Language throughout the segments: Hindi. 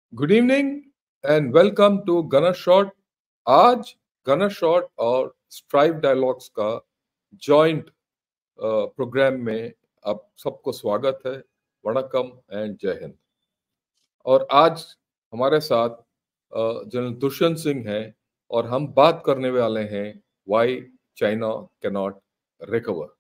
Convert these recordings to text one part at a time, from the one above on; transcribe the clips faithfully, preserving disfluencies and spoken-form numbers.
Good evening and welcome to Gunner Shot. आज गनर शॉट और स्ट्राइव डायलॉग्स का जॉइंट प्रोग्राम में आप सबको स्वागत है। वणकम एंड जय हिंद। और आज हमारे साथ जनरल दुष्यंत सिंह हैं और हम बात करने वाले हैं why China can not recover.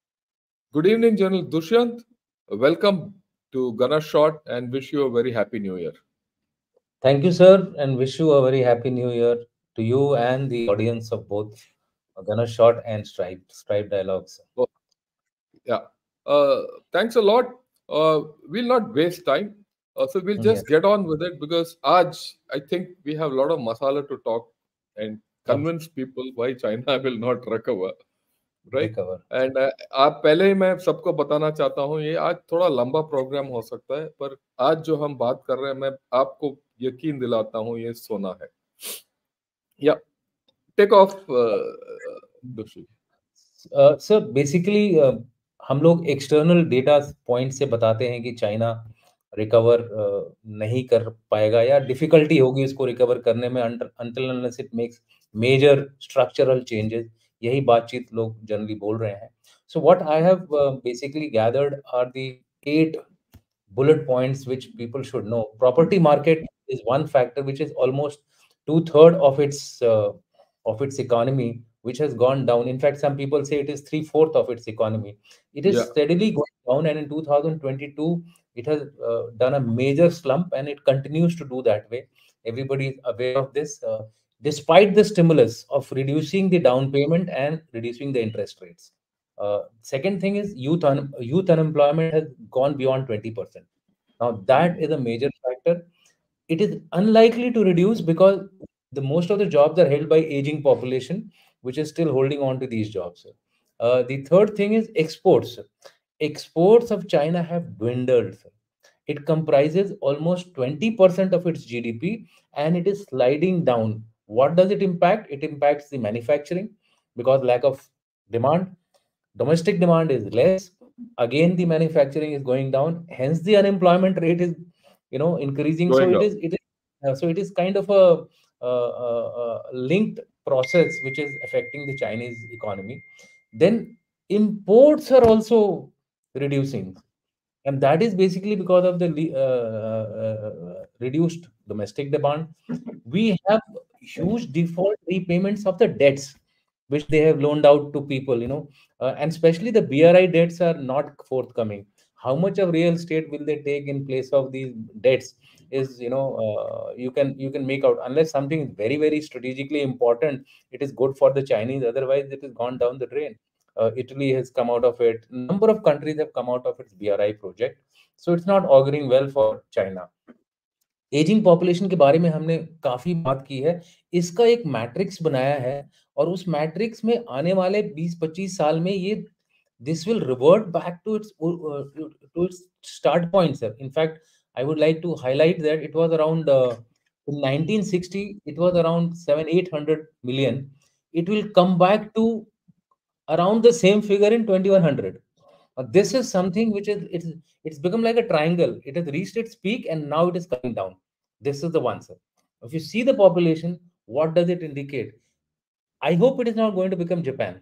Good evening general Dushyant, welcome to Gunner Shot and wish you a very happy new year. Thank you, sir, and wish you a very happy new year to you and the audience of both Gonna Short and Stripe, Stripe Dialogues. Yeah. Uh, Thanks a lot. Uh, we'll not waste time. Uh, so we'll just Yes, get on with it because Aj, I think we have a lot of masala to talk and of convince people why China will not recover, right? recover. And uh, आप पहले ही मैं सबको बताना चाहता हूँ, ये आज थोड़ा लंबा प्रोग्राम हो सकता है, पर आज जो हम बात कर रहे हैं मैं आपको यकीन दिलाता हूँ ये सोना है। या take off Dushyant. Uh, sir basically हम लोग एक्सटर्नल डेटा पॉइंट से बताते हैं कि चाइना रिकवर नहीं कर पाएगा या डिफिकल्टी होगी इसको रिकवर करने में until unless it makes major structural changes. यही बातचीत लोग जनरली बोल रहे हैं। So what I have basically gathered are the eight bullet points which people should know. Property market is one factor which is almost two third of its uh, of its economy, which has gone down. In fact, some people say it is three fourth of its economy. It is Yeah, steadily going down, and in two thousand twenty-two, it has uh, done a major slump, and it continues to do that way. Everybody is aware of this. Uh, despite the stimulus of reducing the down payment and reducing the interest rates. Uh, second thing is youth un- youth unemployment has gone beyond twenty percent. Now that is a major factor. It is unlikely to reduce because the most of the jobs are held by aging population, which is still holding on to these jobs. Uh, the third thing is exports. Exports of China have dwindled. It comprises almost twenty percent of its G D P and it is sliding down. What does it impact? It impacts the manufacturing because lack of demand. Domestic demand is less. Again, the manufacturing is going down. Hence, the unemployment rate is, you know, increasing. So going it up. is it is uh, so it is kind of a, uh uh uh linked process which is affecting the Chinese economy. Then imports are also reducing, and that is basically because of the le- uh, uh, uh, reduced domestic demand. We have huge default repayments of the debts which they have loaned out to people, you know, uh, and especially the B R I debts are not forthcoming. How much of real estate will they take in place of these debts is, you know, uh, you can you can make out unless something is very very strategically important. It is good for the Chinese. Otherwise, it has gone down the drain. Uh, Italy has come out of it. Number of countries have come out of its B R I project. So it's not auguring well for China. Ageing population के बारे में हमने काफी बात की है। इसका एक मैट्रिक्स बनाया है और उस मैट्रिक्स में आने वाले बीस पच्चीस साल में ये this will revert back to its to its start point sir. In fact, I would like to highlight that it was around uh, in nineteen sixty it was around seven eight hundred million. It will come back to around the same figure in twenty-one hundred. Uh, this is something which is it's it's become like a triangle. It has reached its peak and now it is coming down. This is the one, sir. If you see the population, what does it indicate? I hope it is not going to become Japan,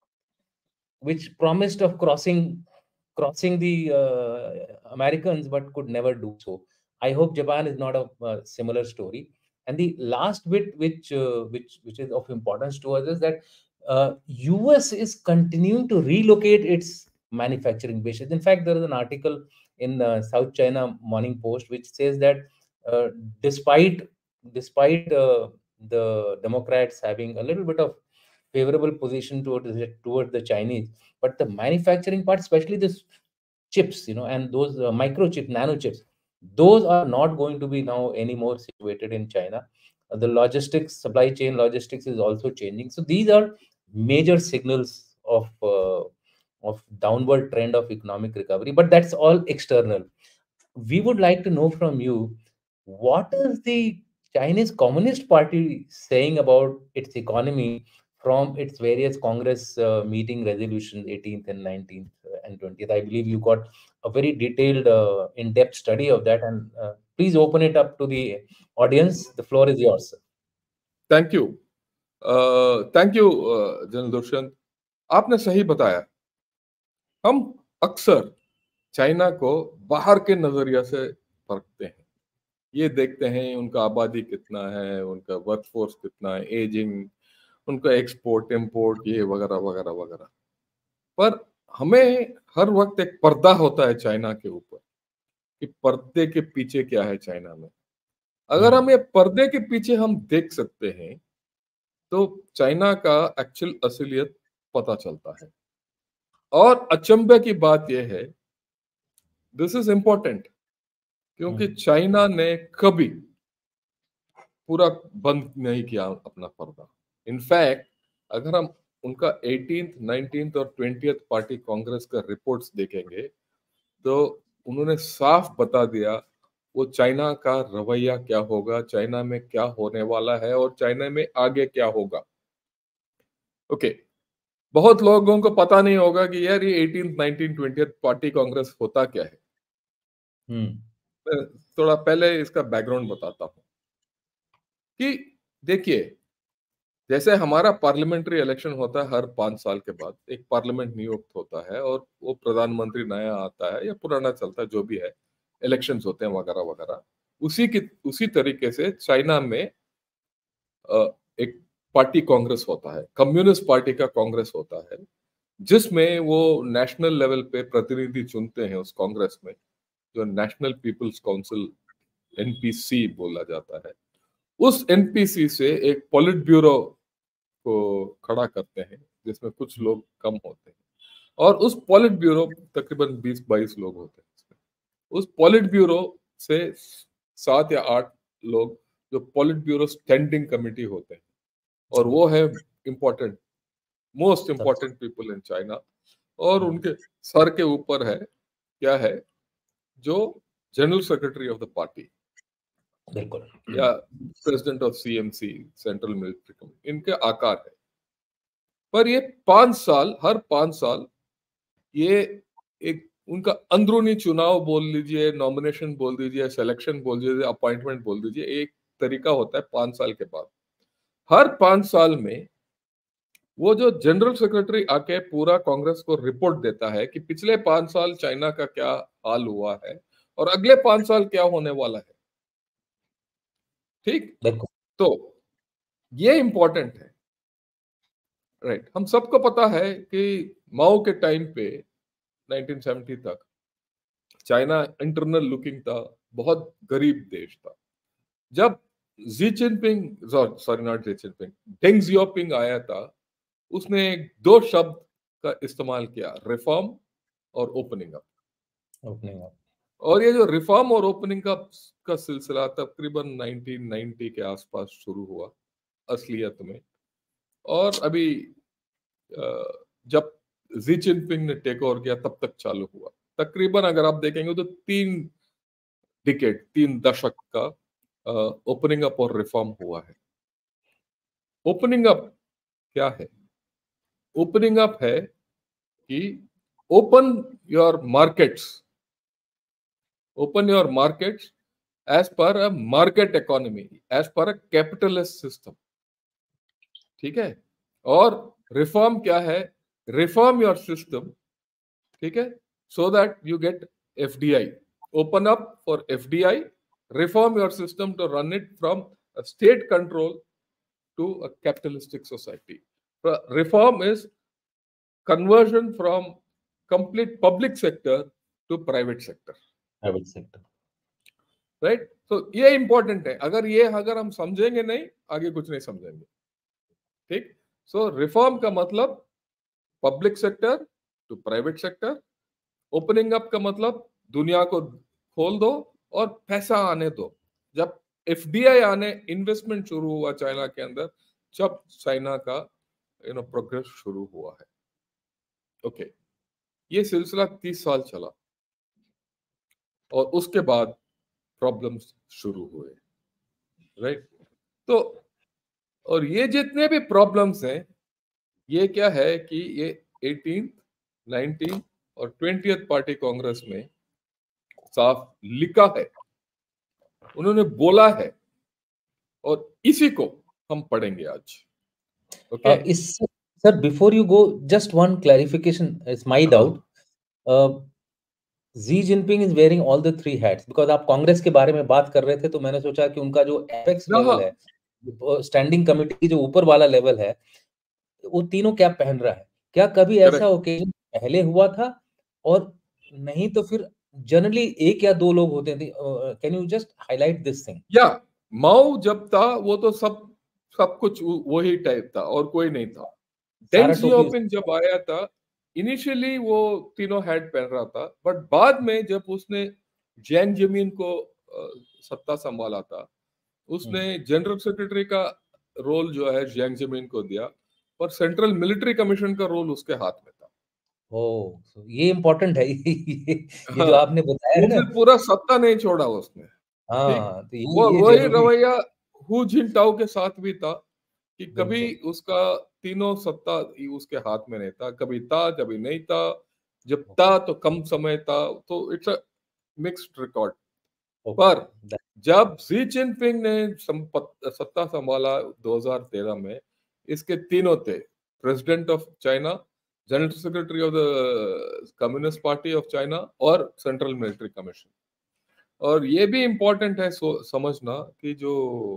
which promised of crossing crossing the uh, Americans but could never do so. I hope Japan is not a uh, similar story. And the last bit, which uh, which which is of importance to us, is that uh, U S is continuing to relocate its manufacturing bases. In fact, there is an article in uh, South China Morning Post which says that uh, despite despite uh, the Democrats having a little bit of favorable position towards the, towards the Chinese, but the manufacturing part, especially this chips, you know, and those uh, microchip, nano chips, those are not going to be now anymore situated in China. Uh, the logistics, supply chain logistics is also changing. So these are major signals of uh, of downward trend of economic recovery, but that's all external. We would like to know from you what is the Chinese Communist Party saying about its economy from its various Congress uh, meeting resolutions eighteenth and nineteenth and twentieth. I believe you got a very detailed, uh, in-depth study of that, and uh, please open it up to the audience. The floor is yours. Thank you, thank you general Dushyant, आपने सही बताया। हम अक्सर चाइना को बाहर के नजरिया से परखते हैं, ये देखते हैं उनका आबादी कितना है, उनका वर्कफोर्स कितना है, एजिंग, उनका एक्सपोर्ट इंपोर्ट, ये वगैरह वगैरह वगैरह। पर हमें हर वक्त एक पर्दा होता है चाइना के ऊपर कि पर्दे के पीछे क्या है चाइना में। अगर हम ये पर्दे के पीछे हम देख सकते हैं तो चाइना का एक्चुअल असलियत पता चलता है। और अचंभे की बात यह है, दिस इज इंपॉर्टेंट, क्योंकि चाइना ने कभी पूरा बंद नहीं किया अपना पर्दा। इनफैक्ट अगर हम उनका एटीन्थ, नाइनटीन्थ और ट्वेंटियथ पार्टी कांग्रेस का रिपोर्ट्स देखेंगे तो उन्होंने साफ बता दिया वो चाइना का रवैया क्या होगा, चाइना में क्या होने वाला है और चाइना में आगे क्या होगा। Okay okay. बहुत लोगों को पता नहीं होगा कि यार ये eighteenth, nineteenth, twentieth party congress होता क्या है। मैं थोड़ा पहले इसका बैकग्राउंड बताता हूं कि देखिए, जैसे हमारा पार्लियामेंट्री इलेक्शन होता है हर पांच साल के बाद, एक पार्लियामेंट नियुक्त होता है और वो प्रधानमंत्री नया आता है या पुराना चलता है, जो भी है, इलेक्शंस होते हैं वगैरह वगैरह। उसी की उसी तरीके से चाइना में एक पार्टी कांग्रेस होता है, कम्युनिस्ट पार्टी का कांग्रेस होता है, जिसमें वो नेशनल लेवल पे प्रतिनिधि चुनते हैं उस कांग्रेस में, जो नेशनल पीपल्स काउंसिल एनपीसी बोला जाता है। उस एनपीसी से एक पॉलिट ब्यूरो को खड़ा करते हैं जिसमें कुछ लोग कम होते हैं, और उस पॉलिट ब्यूरो तकरीबन बीस बाईस लोग होते हैं। उस पॉलिट ब्यूरो से सात या आठ लोग जो पॉलिट ब्यूरो स्टैंडिंग कमेटी होते हैं, और वो है important, most important people in China. और उनके सर के ऊपर है क्या है, जो general secretary of the party या president of CMC, central military committee, इनके आकार है। पर ये पांच साल, हर पांच साल ये एक उनका अंदरूनी चुनाव बोल लीजिए, नॉमिनेशन बोल दीजिए, सिलेक्शन बोल दीजिए, अपॉइंटमेंट बोल दीजिए, एक तरीका होता है पांच साल के बाद। हर पांच साल में वो जो जनरल सेक्रेटरी आके पूरा कांग्रेस को रिपोर्ट देता है कि पिछले पांच साल चाइना का क्या हाल हुआ है और अगले पांच साल क्या होने वाला है। ठीक, तो ये इंपॉर्टेंट है, राइट। हम सबको पता है कि माओ के टाइम पे नाइनटीन सेवेंटी तक चाइना इंटरनल लुकिंग था, बहुत गरीब देश था। जब Xi Jinping, sorry not Xi Jinping, Deng Xiaoping आया था, उसने दो शब्द का इस्तेमाल किया, रिफॉर्म और ओपनिंग अप। ओपनिंग अप और ये जो रिफॉर्म और ओपनिंग अप का सिलसिला तकरीबन नाइनटीन नाइंटी के आसपास शुरू हुआ असलियत में। और अभी जब जी जिनपिंग ने टेक ओवर किया तब तक चालू हुआ। तकरीबन अगर आप देखेंगे तो तीन डिकेड, तीन दशक का ओपनिंग अप और रिफॉर्म हुआ है। ओपनिंग अप क्या है? ओपनिंग अप है कि open your markets, open your markets as per a market economy, as per a capitalist system. ठीक है। और रिफॉर्म क्या है? रिफॉर्म योर सिस्टम, ठीक है, so that you get FDI. Open up for FDI, reform your system to run it from state control to a capitalistic society. Reform is conversion from complete public sector to private sector. Private sector. Right? So ये important है। अगर ये अगर हम समझेंगे नहीं, आगे कुछ नहीं समझेंगे। ठीक? So reform का मतलब public sector to private sector, opening up का मतलब दुनिया को खोल दो और पैसा आने दो। जब एफडीआई आने, इन्वेस्टमेंट शुरू हुआ चाइना के अंदर, जब चाइना का यू नो प्रोग्रेस शुरू हुआ है। Okay okay. ये सिलसिला तीस साल चला और उसके बाद प्रॉब्लम्स शुरू हुए, राइट। तो और ये जितने भी प्रॉब्लम्स हैं, ये क्या है कि ये एटीन, नाइनटीन और ट्वेंटियथ पार्टी कांग्रेस में साफ लिखा है, उन्होंने बोला है, और इसी को हम पढ़ेंगे आज। Okay Uh, is sir, before you go, just one clarification. It's my हाँ doubt. Uh, Xi Jinping is wearing all the three hats, because आप कांग्रेस के बारे में बात कर रहे थे, तो मैंने सोचा कि उनका जो एपेक्स लेवल हाँ है, स्टैंडिंग कमिटी जो ऊपर वाला लेवल है, वो तीनों कैप पहन रहा है। क्या कभी ऐसा करेक्ट। ओकेजन पहले हुआ था? और नहीं तो फिर जनरली एक या दो लोग होते थे। Can you just highlight this thing? या माओ जब था वो तो सब सब कुछ वो- वही टाइप था और कोई नहीं था। डेंग सारा टोपी सियाओपिंग जब आया था, इनिशियली वो तीनों हैट पहन रहा था, बट बाद में जब उसने जियांग जेमिन को अ, सत्ता संभाला था, उसने जनरल सेक्रेटरी का रोल जो है जियांग जेमिन को दिया, और सेंट्रल मिलिट्री कमीशन का रोल उसके हाथ में था। ओ, so ये इम्पोर्टेंट है। ये ये जो हाँ, आपने बताया वो है ना। फिर पूरा सत्ता नहीं छोड़ा उसने। ठीक। हाँ, तो ये वो ये वही जरूरी। रवैया हु जिनटाओ के साथ भी था कि कभी बिल्कुल। उसका तीनों सत्ता ही उसके हाथ में नहीं था, कभी था कभी नहीं था। जब ओके। था तो कम समय था, तो it's a mixed record. Okay. पर जब शी जिनपिंग ने संपत- सत्ता संभाला दो हज़ार तेरह में, इसके तीनों थे, president of China, general secretary of the communist party of China, और सेंट्रल मिलिट्री कमीशन। और ये भी इम्पोर्टेंट है सो, समझना कि जो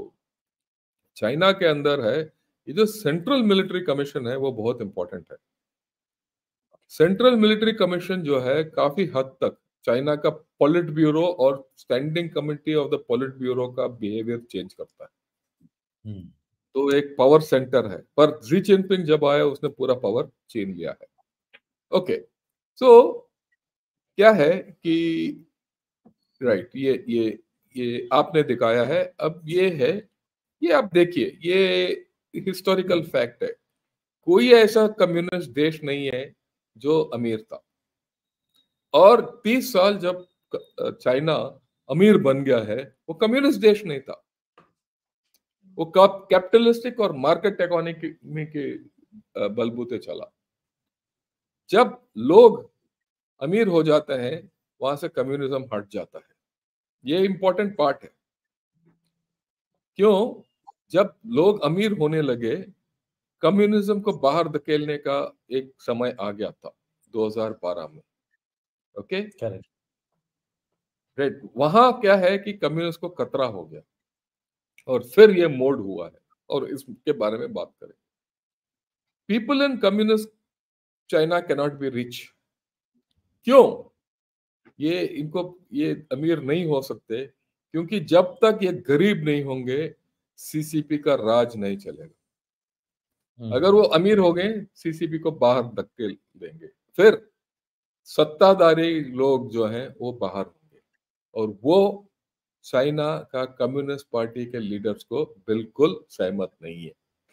चाइना के अंदर है, ये जो सेंट्रल मिलिट्री कमीशन है वो बहुत इंपॉर्टेंट है। सेंट्रल मिलिट्री कमीशन जो है काफी हद तक चाइना का पॉलिट ब्यूरो और standing committee of the politburo का बिहेवियर चेंज करता है। हम्म। तो एक पावर सेंटर है, पर जी जिनपिंग जब आया उसने पूरा पावर छीन लिया है। ओके, सो क्या है कि राइट, ये ये ये आपने दिखाया है। अब ये है, ये आप देखिए, ये हिस्टोरिकल फैक्ट है। कोई ऐसा कम्युनिस्ट देश नहीं है जो अमीर था, और तीस साल जब चाइना अमीर बन गया है, वो कम्युनिस्ट देश नहीं था, वो कैपिटलिस्टिक और मार्केट इकोनॉमी के अ, बलबूते चला। जब लोग अमीर हो जाते हैं, वहां से कम्युनिज्म हट जाता है। ये इंपॉर्टेंट पार्ट है। क्यों? जब लोग अमीर होने लगे, कम्युनिज्म को बाहर धकेलने का एक समय आ गया था दो हज़ार बारह में। Okay, correct. राइट। वहां क्या है कि कम्युनिस्ट को खतरा हो गया, और फिर ये मोड हुआ है, और इसके बारे में बात करें। People in communist China can not be rich. क्यों? ये इनको ये अमीर नहीं हो सकते, क्योंकि जब तक ये गरीब नहीं होंगे, सीसीपी का राज नहीं चलेगा। अगर वो अमीर हो गए, सीसीपी को बाहर धकेल देंगे, फिर सत्ताधारी लोग जो हैं वो बाहर होंगे, और वो चाइना का कम्युनिस्ट पार्टी के लीडर्स को बिल्कुल सहमत नहीं है।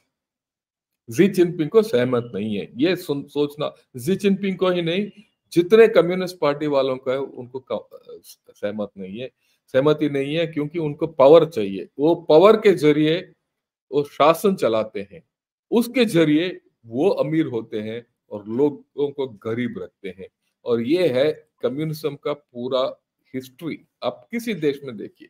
जी जिनपिंग को सहमत नहीं है, ये सुन सोचना। जी जिनपिंग को ही नहीं, जितने कम्युनिस्ट पार्टी वालों का है उनको क- सहमत नहीं है, सहमति नहीं है, क्योंकि उनको पावर चाहिए। वो पावर के जरिए वो शासन चलाते हैं, उसके जरिए वो अमीर होते हैं और लोगों को गरीब रखते हैं। और ये है कम्युनिज्म का पूरा हिस्ट्री, आप किसी देश में देखिए।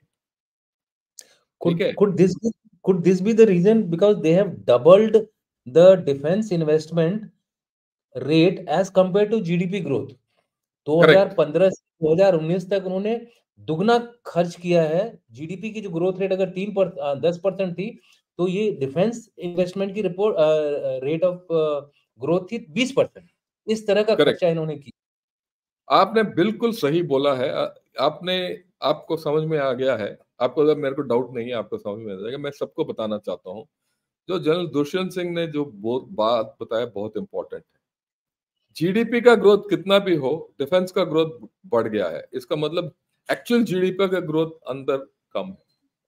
ठीक Could है, could this be could this be the reason, because they have doubled the defense investment rate as compared to G D P growth? Correct, दो हज़ार पंद्रह से दो हज़ार उन्नीस तक उन्होंने दुगना खर्च किया है। जीडीपी की जो ग्रोथ रेट अगर तीन पर दस परसेंट थी, तो ये डिफेंस इन्वेस्टमेंट की रिपोर्ट रेट ऑफ ग्रोथ थी बीस परसेंट। इस तरह का करेक्ट। खर्चा इन्होंने किया। आपने बिल्कुल सही बोला है। अ- आपने आपको समझ में आ गया है। आपको, अगर मेरे को डाउट नहीं है, आपको समझ में आ जाएगा। मैं सबको बताना चाहता हूँ, जो जनरल दुष्यंत सिंह ने जो बहुत बात बताया बहुत इंपॉर्टेंट है। जीडीपी का ग्रोथ कितना भी हो, डिफेंस का ग्रोथ बढ़ गया है, इसका मतलब एक्चुअल जीडीपी का ग्रोथ अंदर कम है।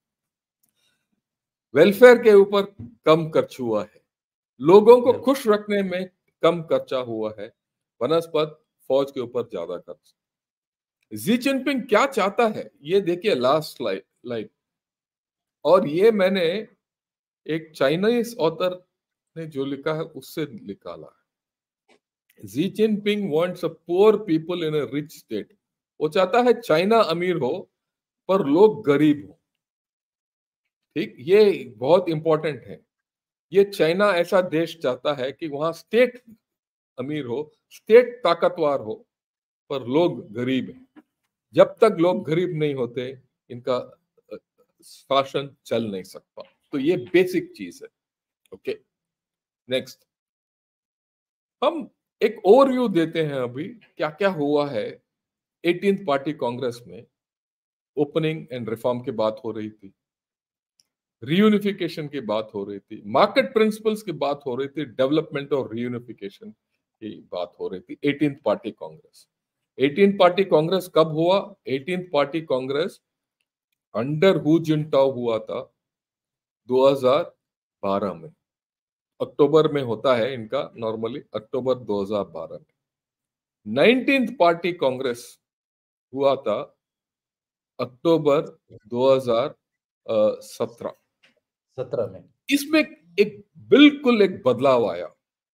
वेलफेयर के ऊपर कम खर्च हुआ है, लोगों को बिल्कुल। खुश रखने में कम खर्चा हुआ है, बनस्पत फौज के ऊपर ज्यादा खर्च। जी जिनपिंग क्या चाहता है, ये देखिए लास्ट स्लाइड लाइक। और ये मैंने एक चाइनीज ऑथर ने जो लिखा है उससे निकाला है। Xi Jinping wants a poor people in a rich state. वो चाहता है चाइना अमीर हो पर लोग गरीब हो। ठीक, ये बहुत इंपॉर्टेंट है। ये चाइना ऐसा देश चाहता है कि वहां स्टेट अमीर हो, स्टेट ताकतवर हो, पर लोग गरीब हैं। जब तक लोग गरीब नहीं होते, इनका अ, शासन चल नहीं सकता। तो ये बेसिक चीज है। ओके, नेक्स्ट हम एक ओवरव्यू देते हैं अभी क्या क्या हुआ है। एटीन्थ पार्टी कांग्रेस में ओपनिंग एंड रिफॉर्म की बात हो रही थी, रीयूनिफिकेशन की बात हो रही थी, मार्केट प्रिंसिपल्स की बात हो रही थी, डेवलपमेंट और रीयूनिफिकेशन की बात हो रही थी। Eighteenth party congress eighteenth party congress कब हुआ? Eighteenth party congress under Hu Jintao हुआ था दो हज़ार बारह में। अक्टूबर में होता है इनका, नॉर्मली अक्टूबर दो हज़ार बारह में। नाइनटीन्थ पार्टी कांग्रेस हुआ था अक्टूबर दो हज़ार सत्रह। सत्रह में इसमें एक बिल्कुल एक बदलाव आया,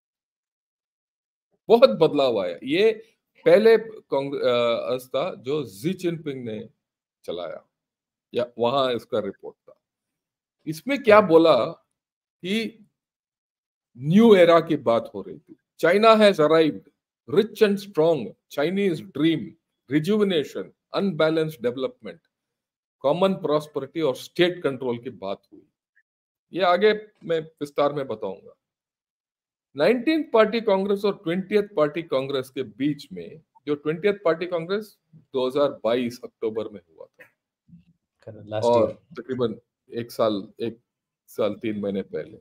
बहुत बदलाव आया। ये पहले कांग्रेस था जो जी जिनपिंग ने चलाया, या वहां इसका रिपोर्ट था। इसमें क्या बोला कि न्यू एरा की बात हो रही थी। China has arrived, rich and strong, Chinese dream, rejuvenation, unbalanced development, common prosperity और स्टेट कंट्रोल की बात हुई। ये आगे मैं विस्तार में बताऊंगा। नाइनटीन्थ पार्टी कांग्रेस और ट्वेंटियथ पार्टी कांग्रेस के बीच में, जो ट्वेंटियथ पार्टी कांग्रेस दो हज़ार बाईस अक्टूबर में हुआ था, लास्ट और ईयर। तकरीबन एक साल एक साल तीन महीने पहले,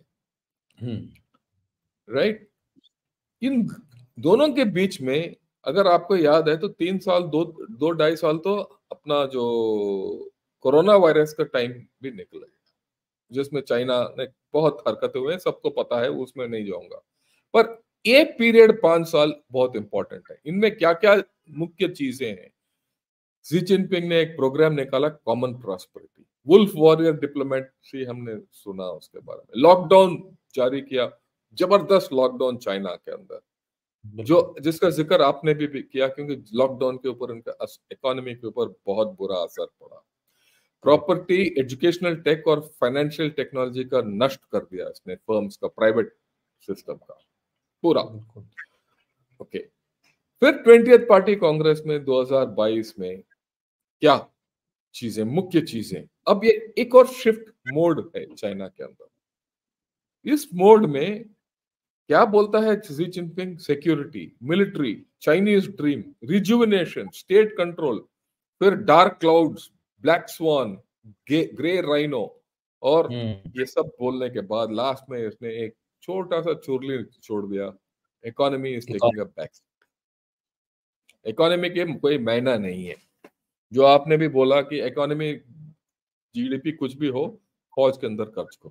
राइट। इन दोनों के बीच में अगर आपको याद है तो तीन साल दो दो ढाई साल तो अपना जो कोरोना वायरस का टाइम भी निकला, जिसमें चाइना ने बहुत हरकतें हुए, सबको पता है, उसमें नहीं जाऊंगा। पर ये पीरियड पांच साल बहुत इंपॉर्टेंट है। इनमें क्या क्या मुख्य चीजें हैं? जी जिनपिंग ने एक प्रोग्राम निकाला, common prosperity, wolf warrior diplomacy, हमने सुना उसके बारे में। लॉकडाउन जारी किया, जबरदस्त लॉकडाउन चाइना के अंदर, जो जिसका जिक्र आपने भी, भी किया, क्योंकि लॉकडाउन के ऊपर उनका इकोनॉमी के ऊपर बहुत बुरा असर पड़ा। प्रॉपर्टी, एजुकेशनल टेक और फाइनेंशियल टेक्नोलॉजी का नष्ट कर दिया इसने, फर्म्स का, प्राइवेट सिस्टम का पूरा। ओके, फिर ट्वेंटियथ पार्टी कांग्रेस में दो हज़ार बाईस में क्या चीजें, मुख्य चीजें, अब ये एक और शिफ्ट मोड है चाइना के अंदर। इस मोड में क्या बोलता है Xi Jinping? Security, military, Chinese dream, rejuvenation, state control, फिर dark clouds, black swan, grey rhino, और ये सब बोलने के बाद लास्ट में इसने एक छोटा सा चुरली छोड़ दिया, economy is taking a back. Economy के कोई मायना नहीं है। जो आपने भी बोला कि इकोनॉमी, जीडीपी कुछ भी हो, फौज के अंदर खर्च करो।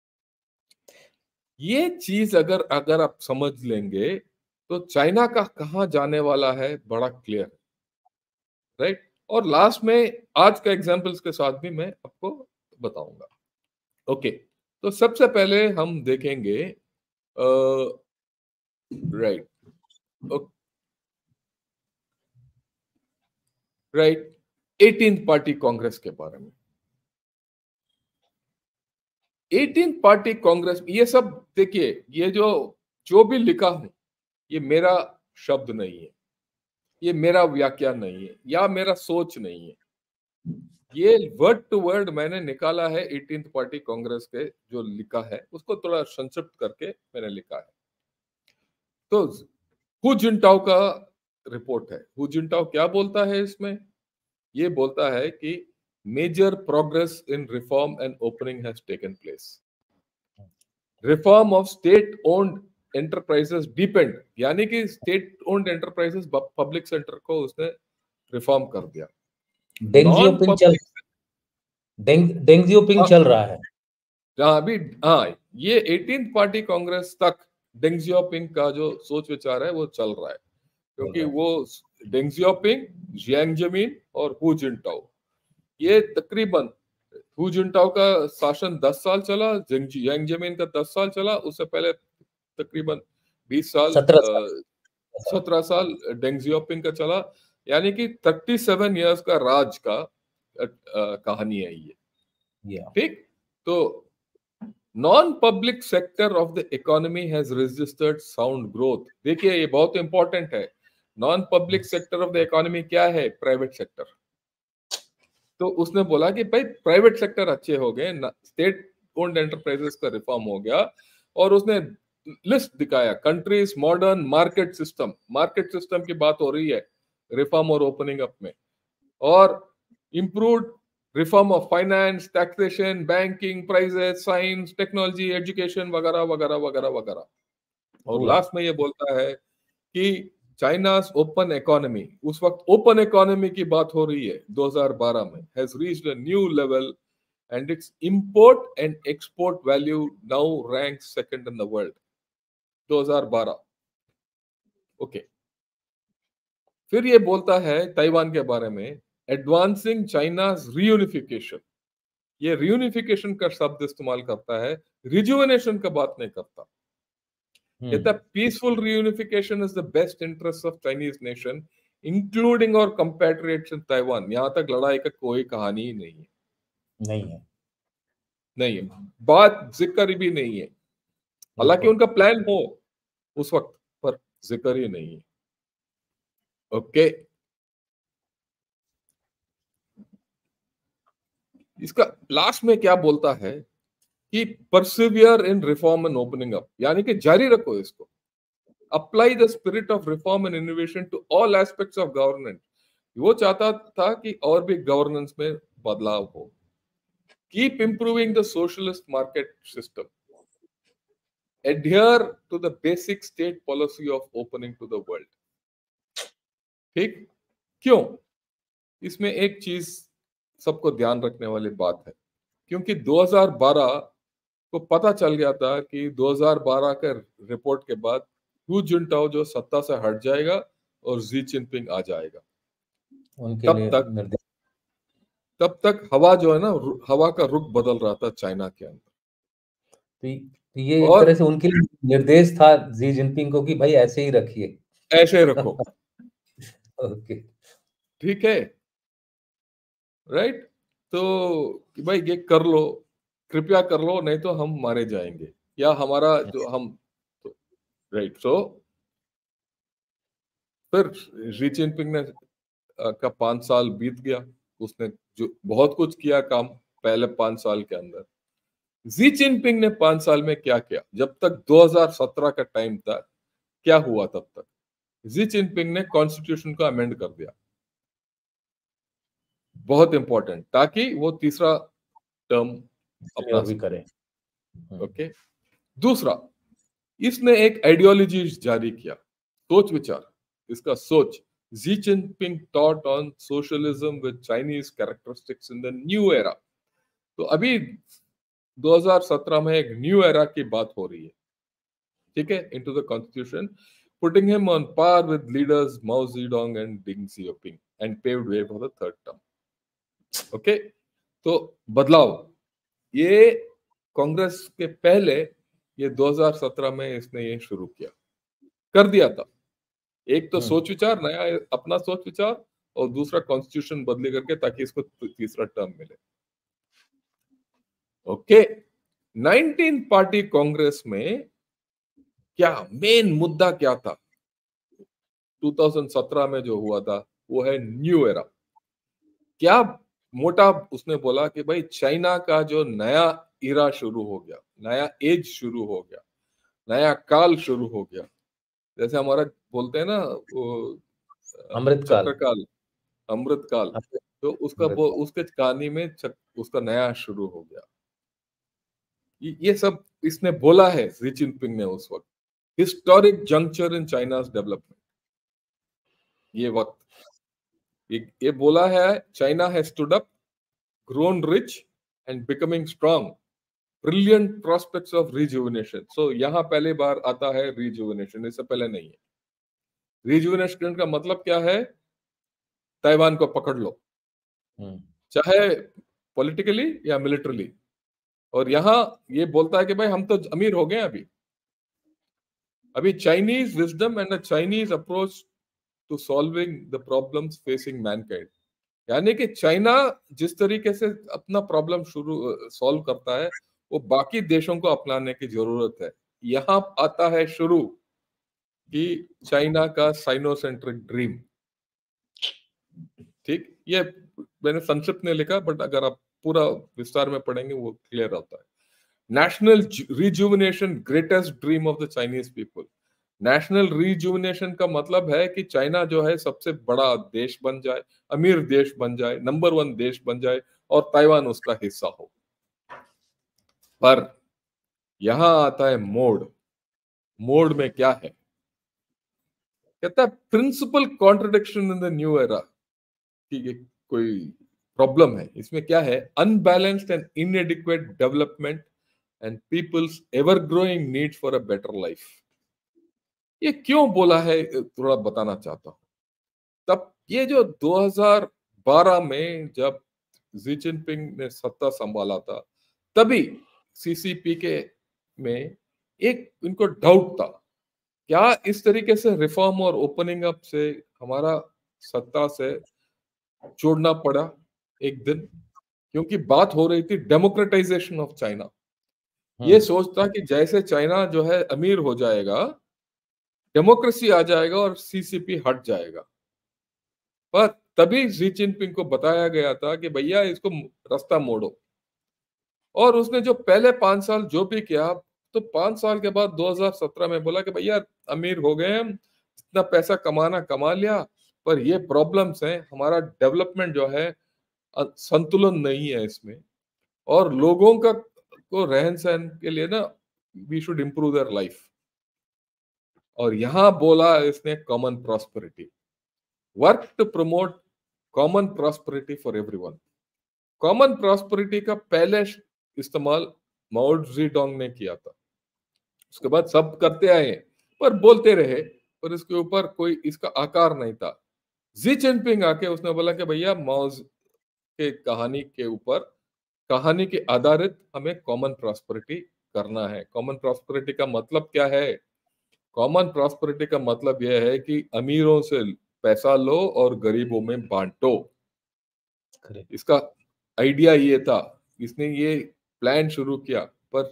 ये चीज अगर अगर आप समझ लेंगे तो चाइना का कहां जाने वाला है बड़ा क्लियर, राइट। और लास्ट में आज का एग्जांपल्स के साथ भी मैं आपको बताऊंगा। ओके, तो सबसे पहले हम देखेंगे, right right eighteenth party congress के बारे में। एटीन्थ पार्टी कांग्रेस, ये सब देखिए, ये जो जो भी लिखा हूं, ये मेरा शब्द नहीं है, ये मेरा व्याख्या नहीं है, या मेरा सोच नहीं है। ये वर्ड टू वर्ड मैंने निकाला है एटीन्थ पार्टी कांग्रेस के जो लिखा है, उसको थोड़ा संक्षिप्त करके मैंने लिखा है। तो हु जिनटाओ का रिपोर्ट है। हु जिनटाओ क्या बोलता है इसमें? ये बोलता है कि major progress in reform and opening has taken place. Reform of state owned enterprises depend, यानी कि state owned enterprises, public sector को उसने रिफॉर्म कर दिया। डेंग जियोपिंग चल डेंग डेंग जियोपिंग चल रहा है। अभी हाँ, ये एटीन्थ पार्टी कांग्रेस तक डेंग जियोपिंग का जो सोच विचार है वो चल रहा है, क्योंकि वो डेंग जियोपिंग, जियांग जेमिन और हु जिनटाओ, ये तकरीबन, हु जिनटाओ का शासन दस साल चला, जियांग जेमिन का दस साल चला, उससे पहले तकरीबन बीस साल, सत्रह साल सत्रह साल डेंग जियाओपिंग का चला, यानी कि थर्टी सेवन ईयर्स का राज का अ, अ, कहानी है ये। Yeah. ठीक, तो non public sector of the economy has registered sound growth. देखिए ये बहुत इंपॉर्टेंट है। Non public sector of the economy क्या है? Private sector. तो उसने बोला कि भाई प्राइवेट सेक्टर अच्छे हो गए, स्टेट ओन्ड एंटरप्राइजेस का रिफॉर्म हो गया, और उसने लिस्ट दिखाया countries modern market system. Market system की बात हो रही है रिफॉर्म और ओपनिंग अप में, और improved reform of finance, taxation, banking, prices, science, technology, education वगैरह वगैरह वगैरह वगैरह। और पूरा लास्ट में ये बोलता है कि चाइना's ओपन इकोनॉमी, उस वक्त ओपन इकोनॉमी की बात हो रही है दो हज़ार बारह में, has reached a new level and its import and export value now rank second in the world. दो हज़ार बारह। ओके, फिर ये बोलता है ताइवान के बारे में, एडवांसिंग चाइना's रियूनिफिकेशन। ये रियूनिफिकेशन का शब्द इस्तेमाल करता है, रिजुवेनेशन का बात नहीं करता। कहता है peaceful reunification is the best interest of Chinese nation including our compatriots in Taiwan। यहां तक लड़ाई का कोई कहानी ही नहीं है, नहीं है, नहीं है, बात जिक्र भी नहीं है। हालांकि बिल्कुल। उनका प्लान हो उस वक्त, पर जिक्र ही नहीं है। ओके, इसका लास्ट में क्या बोलता है कि persevere in reform and opening up, यानी कि जारी रखो इसको। Apply the spirit of reform and innovation to all aspects of government. वो चाहता था कि और भी गवर्नेंस में बदलाव हो। Keep improving the socialist market system, adhere to the basic state policy of opening to the world. ठीक, क्यों? इसमें एक चीज सबको ध्यान रखने वाली बात है, क्योंकि दो हज़ार बारह को पता चल गया था कि दो हज़ार बारह के रिपोर्ट के बाद हू जुनटाओ जो सत्ता से हट जाएगा और जी जिनपिंग आ जाएगा। उनके तब लिए तक निर्देश। तब तक हवा जो है ना, रु- हवा का रुख बदल रहा था चाइना के अंदर। तो ये तो ये एक तरह और से उनके लिए निर्देश था जी जिनपिंग को कि भाई ऐसे ही रखिए। ऐसे रखो, ओके। ठीक है, राइट। तो कि भाई ये कर लो, कृपया कर लो, नहीं तो हम मारे जाएंगे, या हमारा जो हम, तो, राइट। सो फिर शी जिनपिंग ने अ, का पांच साल बीत गया। उसने जो बहुत कुछ किया काम पहले पांच साल के अंदर। जी जिनपिंग ने पांच साल में क्या किया? जब तक दो हज़ार सत्रह का टाइम था, क्या हुआ तब तक? जी जिनपिंग ने कॉन्स्टिट्यूशन को अमेंड कर दिया, बहुत इंपॉर्टेंट, ताकि वो तीसरा टर्म इसलिए अपना और भी सके। करें। हम्म। ओके, दूसरा, इसने एक आइडियोलॉजी जारी किया, सोच विचार, इसका सोच। Xi Jinping taught on socialism with Chinese characteristics in the new era। तो अभी दो हज़ार सत्रह में एक न्यू एरा की बात हो रही है, ठीक है, into the constitution, putting him on par with leaders Mao Zedong and Deng Xiaoping and paved way for the third term. Okay, तो बदलाव, ये कांग्रेस के पहले ये दो हज़ार सत्रह में इसने ये शुरू किया, कर दिया था। एक तो हम्म। सोच विचार, नया अपना सोच विचार, और दूसरा कॉन्स्टिट्यूशन बदली करके ताकि इसको तीसरा टर्म मिले। ओके, नाइनटीन पार्टी कांग्रेस में क्या मेन मुद्दा क्या था दो हज़ार सत्रह में जो हुआ था? वो है न्यू एरा। क्या मोटा उसने बोला कि भाई चाइना का जो नया इरा शुरू हो गया, नया एज शुरू हो गया, नया काल शुरू हो गया। जैसे हमारा बोलते हैं ना वो अ, अमृतकाल। चक्रकाल, अमृत काल। तो उसका वो अमृतकाल। उसके कहानी में चक, उसका नया शुरू हो गया। ये ये सब इसने बोला है शी जिनपिंग ने उस वक्त। Historic juncture in China's development, ये वक्त, ये, ये बोला है China has stood up, grown rich and becoming strong, brilliant prospects of rejuvenation. So यहाँ पहली बार आता है रिजुविनेशन, इससे पहले नहीं है। रिजुविनेशन का मतलब क्या है? ताइवान को पकड़ लो, हम्म। चाहे पॉलिटिकली या मिलिटरली। और यहाँ ये बोलता है कि भाई हम तो अमीर हो गए अभी, अभी Chinese wisdom and a Chinese approach to solving the problems facing mankind, यानी कि चाइना जिस तरीके से अपना प्रॉब्लम शुरू सॉल्व करता है वो बाकी देशों को अपनाने की जरूरत है। यहां आता है शुरू कि चाइना का साइनोसेंट्रिक ड्रीम। ठीक, ये मैंने संक्षिप्त में लिखा, बट अगर आप पूरा विस्तार में पढ़ेंगे वो क्लियर होता है। National rejuvenation greatest dream of the Chinese people. National rejuvenation का मतलब है कि चाइना जो है सबसे बड़ा देश बन जाए, अमीर देश बन जाए, नंबर वन देश बन जाए और ताइवान उसका हिस्सा हो। पर यहां आता है मोड। मोड में क्या है? कहता है principal contradiction in the new era, कि ये कोई प्रॉब्लम है। इसमें क्या है? Unbalanced and inadequate development and people's ever growing need for a better life. ये क्यों बोला है थोड़ा बताना चाहता हूं। तब ये जो दो हज़ार बारह में जब जी जिनपिंग ने सत्ता संभाला था, तभी सीसीपी के में एक इनको डाउट था, क्या इस तरीके से रिफॉर्म और ओपनिंग अप से हमारा सत्ता से छोड़ना पड़ा एक दिन, क्योंकि बात हो रही थी डेमोक्रेटाइजेशन ऑफ चाइना। ये सोचता कि जैसे चाइना जो है अमीर हो जाएगा, डेमोक्रेसी आ जाएगा और सीसीपी हट जाएगा। पर तभी जी जिनपिंग को बताया गया था कि भैया इसको रास्ता मोड़ो। और उसने जो पहले पांच साल जो भी किया, तो पांच साल के बाद दो हज़ार सत्रह में बोला कि भैया अमीर हो गए हम, जितना पैसा कमाना कमा लिया, पर ये प्रॉब्लम्स हैं, हमारा डेवलपमेंट जो है संतुलन नहीं है इसमें, और लोगों का को रहन सहन के लिए ना we should improve their life. और यहां बोला इसने common prosperity, work to promote common prosperity for everyone. Common prosperity का पहले इस्तेमाल माओ जेडोंग ने किया था, उसके बाद सब करते आए पर बोलते रहे, पर इसके ऊपर कोई इसका आकार नहीं था। जी जिनपिंग आके उसने बोला कि भैया माओ के कहानी के ऊपर, कहानी के आधारित हमें कॉमन प्रॉस्पेरिटी करना है। कॉमन प्रॉस्पेरिटी का मतलब क्या है? कॉमन प्रॉस्पेरिटी का मतलब यह है कि अमीरों से पैसा लो और गरीबों में बांटो। इसका आइडिया ये था, इसने ये प्लान शुरू किया। पर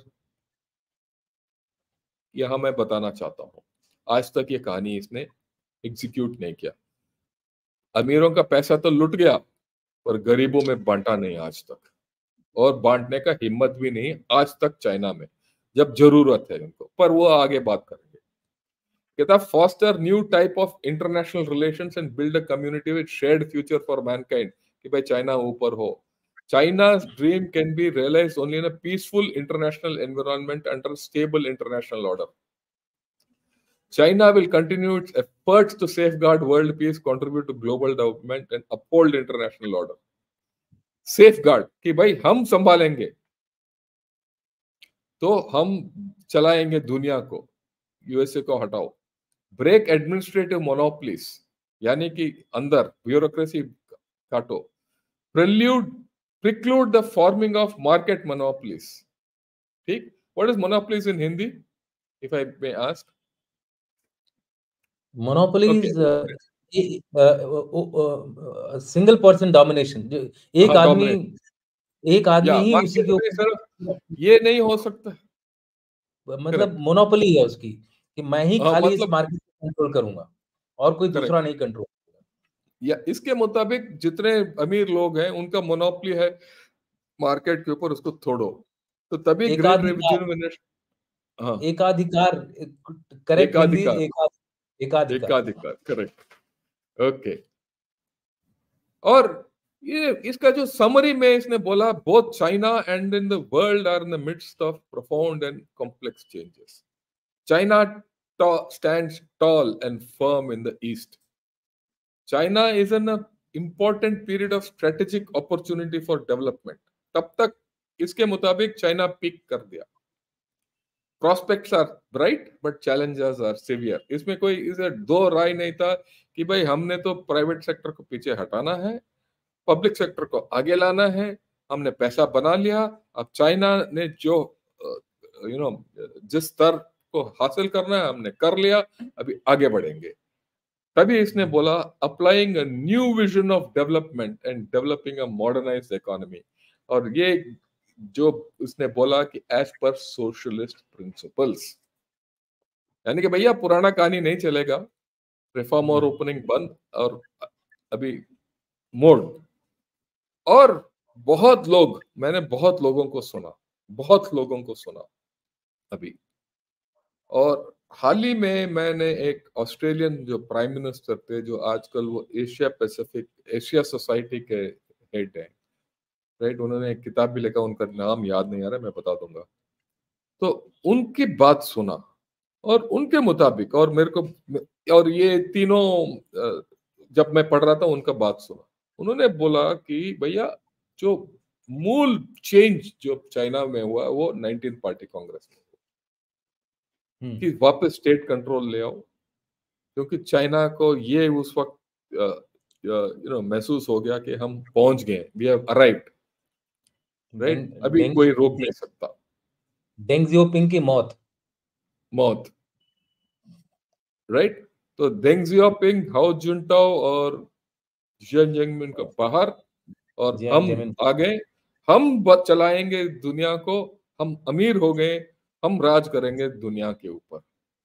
यहां मैं बताना चाहता हूं, आज तक ये कहानी इसने एग्जीक्यूट नहीं किया। अमीरों का पैसा तो लुट गया, पर गरीबों में बांटा नहीं आज तक, और बांटने का हिम्मत भी नहीं आज तक चाइना में, जब जरूरत है उनको। पर वो आगे बात करेंगे। कहता foster new type of international relations and build a community with shared future for mankind, कि भाई चाइना ऊपर हो। China's dream can be realized only in a peaceful international environment under a stable international order. China will continue its efforts to safeguard world peace, contribute to global development, and uphold international order. Safeguard कि भाई हम संभालेंगे, तो हम चलाएंगे दुनिया को, यूएसए को हटाओ। ब्रेक एडमिनिस्ट्रेटिव मोनोपोलीज, यानी कि अंदर ब्यूरोक्रेसी काटो। Prelude preclude the forming of market monopolies. ठीक, what is monopolies in Hindi, if I may ask? Monopoly Okay. is uh, single person domination, जो एक हाँ, आदमी dominate. एक आदमी या ही उसी मार्केट के में ऊपर, सिर्फ ये नहीं हो सकता। मतलब करेक्ट, मोनोपोली है उसकी, कि मैं ही हाँ, खाली इस मतलब मार्केट को कंट्रोल करूंगा और कोई दूसरा करेक्ट, नहीं कंट्रोल करेगा। या इसके मुताबिक जितने अमीर लोग हैं उनका मोनोपोली है मार्केट के ऊपर, उसको तोड़ो, तो तभी ग्रेट एकाधिकार, रेवोल्यूशन। हाँ, एकाधिकार, करेक्ट हिंदी एकाधिकार, एका एकाधिकार। एकाधिकार, करेक्ट, ओके। और ये इसका जो समरी में इसने बोला, both China and in the world are in the midst of profound and complex changes. China stands tall and firm in the east. China is in an important period of strategic opportunity for development. तब तक इसके मुताबिक चाइना पीक कर दिया। Prospects are bright but challenges are severe. इसमें कोई इसे दो राय नहीं था कि भाई हमने तो प्राइवेट सेक्टर को पीछे हटाना है, पब्लिक सेक्टर को आगे लाना है, हमने पैसा बना लिया। अब चाइना ने जो यू नो जिस स्तर हमको हासिल करना है, हमने कर लिया, अभी आगे बढ़ेंगे। तभी इसने बोला applying a new vision of development and developing a modernised economy, और ये जो उसने बोला कि एज पर सोशलिस्ट प्रिंसिपल्स, यानी कि भैया पुराना कहानी नहीं चलेगा, रिफॉर्म और ओपनिंग बंद और अभी मोड़। और बहुत लोग, मैंने बहुत लोगों को सुना, बहुत लोगों को सुना अभी। और हाल ही में मैंने एक ऑस्ट्रेलियन जो प्राइम मिनिस्टर थे, जो आजकल वो एशिया पैसिफिक एशिया सोसाइटी के हेड हैं, राइट, उन्होंने एक किताब भी लिखा, उनका नाम याद नहीं आ रहा, मैं बता दूंगा। तो उनकी बात सुना और उनके मुताबिक, और मेरे को, और ये तीनों जब मैं पढ़ रहा था उनका बात सुना, उन्होंने बोला कि भैया जो मूल चेंज जो चाइना में हुआ वो नाइनटीन पार्टी कांग्रेस में हुआ, कि वापस स्टेट कंट्रोल ले आओ, क्योंकि चाइना को ये उस वक्त यू नो महसूस हो गया कि हम पहुंच गए, वी हैव अराइव्ड, राइट, अभी कोई रोक नहीं सकता। डेंग जियोपिंग की मौत मौत राइट, तो डेंग जियोपिंग, हाउ जुनटाओ और जियान जेंगमिन को बाहर, और हम आ गए, हम चलाएंगे दुनिया को, हम अमीर हो गए, हम राज करेंगे दुनिया के ऊपर।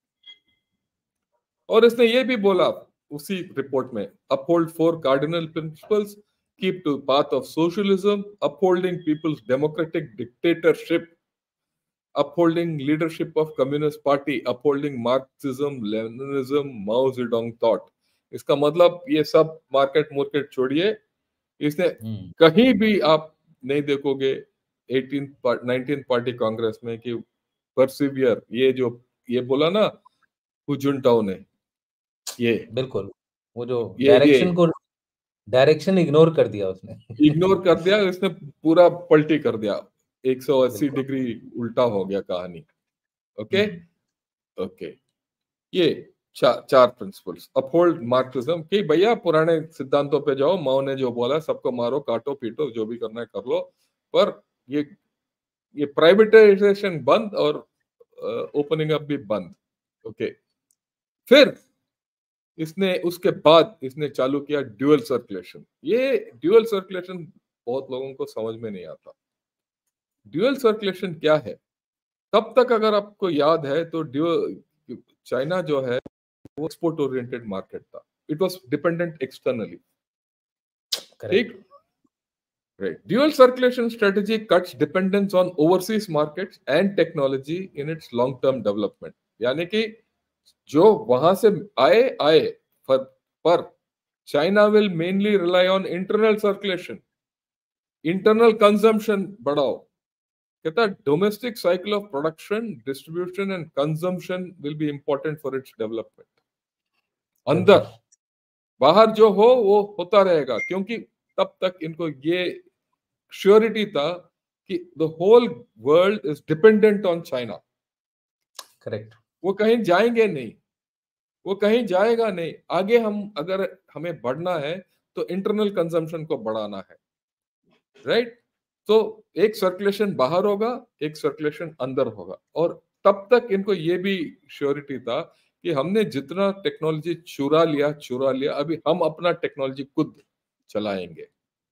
और इसने ये भी बोला उसी रिपोर्ट में, uphold four cardinal principles, keep to path of socialism, upholding people's democratic dictatorship, upholding leadership of Communist Party, upholding Marxism, Leninism, Mao Zedong thought। इसका मतलब ये सब मार्केट मार्केट छोड़िए, इसने कहीं भी आप नहीं देखोगे एटीन नाइनटीन पार्टी कांग्रेस में कि परसिवियर, ये जो ये बोला ना हुजुनटाओ ने, ये बिल्कुल वो जो ये डायरेक्शन को डायरेक्शन इग्नोर कर दिया उसने, इग्नोर कर दिया, इसने पूरा पलटी कर दिया, एक सौ अस्सी डिग्री उल्टा हो गया कहानी। ओके ओके, ये चा, चार प्रिंसिपल्स, अपहोल्ड मार्क्सिज्म, कि भैया पुराने सिद्धांतों पे जाओ, माओ ने जो बोला सबको मारो काटो पीटो जो भी करना है कर लो, पर ये ये प्राइवेटाइजेशन बंद और ओपनिंग अप भी बंद। ओके, फिर इसने उसके बाद इसने चालू किया ड्यूअल सर्कुलेशन। ये ड्यूअल सर्कुलेशन बहुत लोगों को समझ में नहीं आता। ड्यूअल सर्कुलेशन क्या है? तब तक अगर आपको याद है तो ड्यूअल चाइना जो है वो एक्सपोर्ट ओरिएंटेड मार्केट था, इट वाज डिपेंडेंट एक्सटर्नली, ठीक, right. Dual circulation strategy cuts dependence on overseas markets and technology in its long term development, यानी कि जो वहां से आए आए पर, पर China will mainly rely on internal circulation, internal consumption बढ़ाओ, कहता domestic cycle of production, distribution and consumption will be important for its development. अंदर बाहर जो हो वो होता रहेगा, क्योंकि तब तक इनको ये श्योरिटी था कि the whole world is dependent on China. Correct, वो कहीं जाएंगे नहीं, वो कहीं जाएगा नहीं। आगे हम अगर हमें बढ़ना है तो इंटरनल कंजम्पशन को बढ़ाना है, राइट। तो एक सर्कुलेशन बाहर होगा, एक सर्कुलेशन अंदर होगा, और तब तक इनको ये भी श्योरिटी था कि हमने जितना टेक्नोलॉजी चुरा लिया चुरा लिया, अभी हम अपना टेक्नोलॉजी खुद चलाएंगे,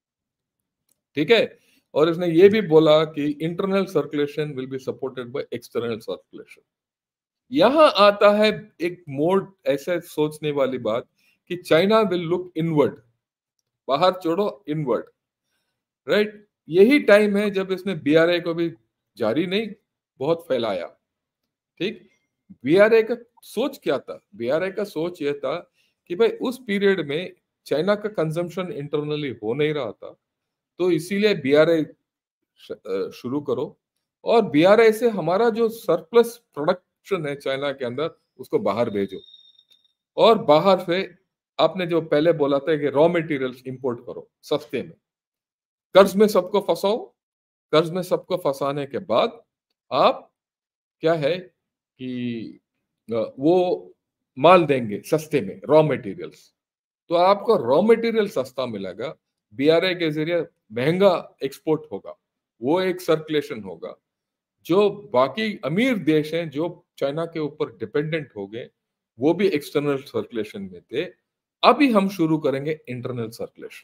ठीक है। और इसने ये भी बोला कि internal circulation will be supported by external circulation. यहां आता है एक मोड, ऐसे सोचने वाली बात कि चाइना विल लुक इनवर्ड, बाहर छोड़ो इनवर्ड, राइट। यही टाइम है जब इसने बीआरए को भी जारी नहीं बहुत फैलाया, ठीक। बीआरए का सोच क्या था? बीआरए का सोच यह था कि भाई उस पीरियड में चाइना का कंजम्पशन इंटरनली हो नहीं रहा था, तो इसीलिए बीआरए शुरू करो, और बीआरए से हमारा जो सरप्लस प्रोडक्शन है चाइना के अंदर उसको बाहर भेजो, और बाहर से आपने जो पहले बोला था कि रॉ मटेरियल्स इंपोर्ट करो सस्ते में, कर्ज में सबको फंसाओ, कर्ज में सबको फंसाने के बाद आप क्या है कि वो माल देंगे सस्ते में, रॉ मटेरियल्स, तो आपको रॉ मटेरियल सस्ता मिलेगा, बीआरए के जरिए महंगा एक्सपोर्ट होगा, वो एक सर्कुलेशन होगा। जो बाकी अमीर देश हैं जो चाइना के ऊपर डिपेंडेंट हो गए, वो भी एक्सटर्नल सर्कुलेशन में थे। अभी हम शुरू करेंगे इंटरनल सर्कुलेशन।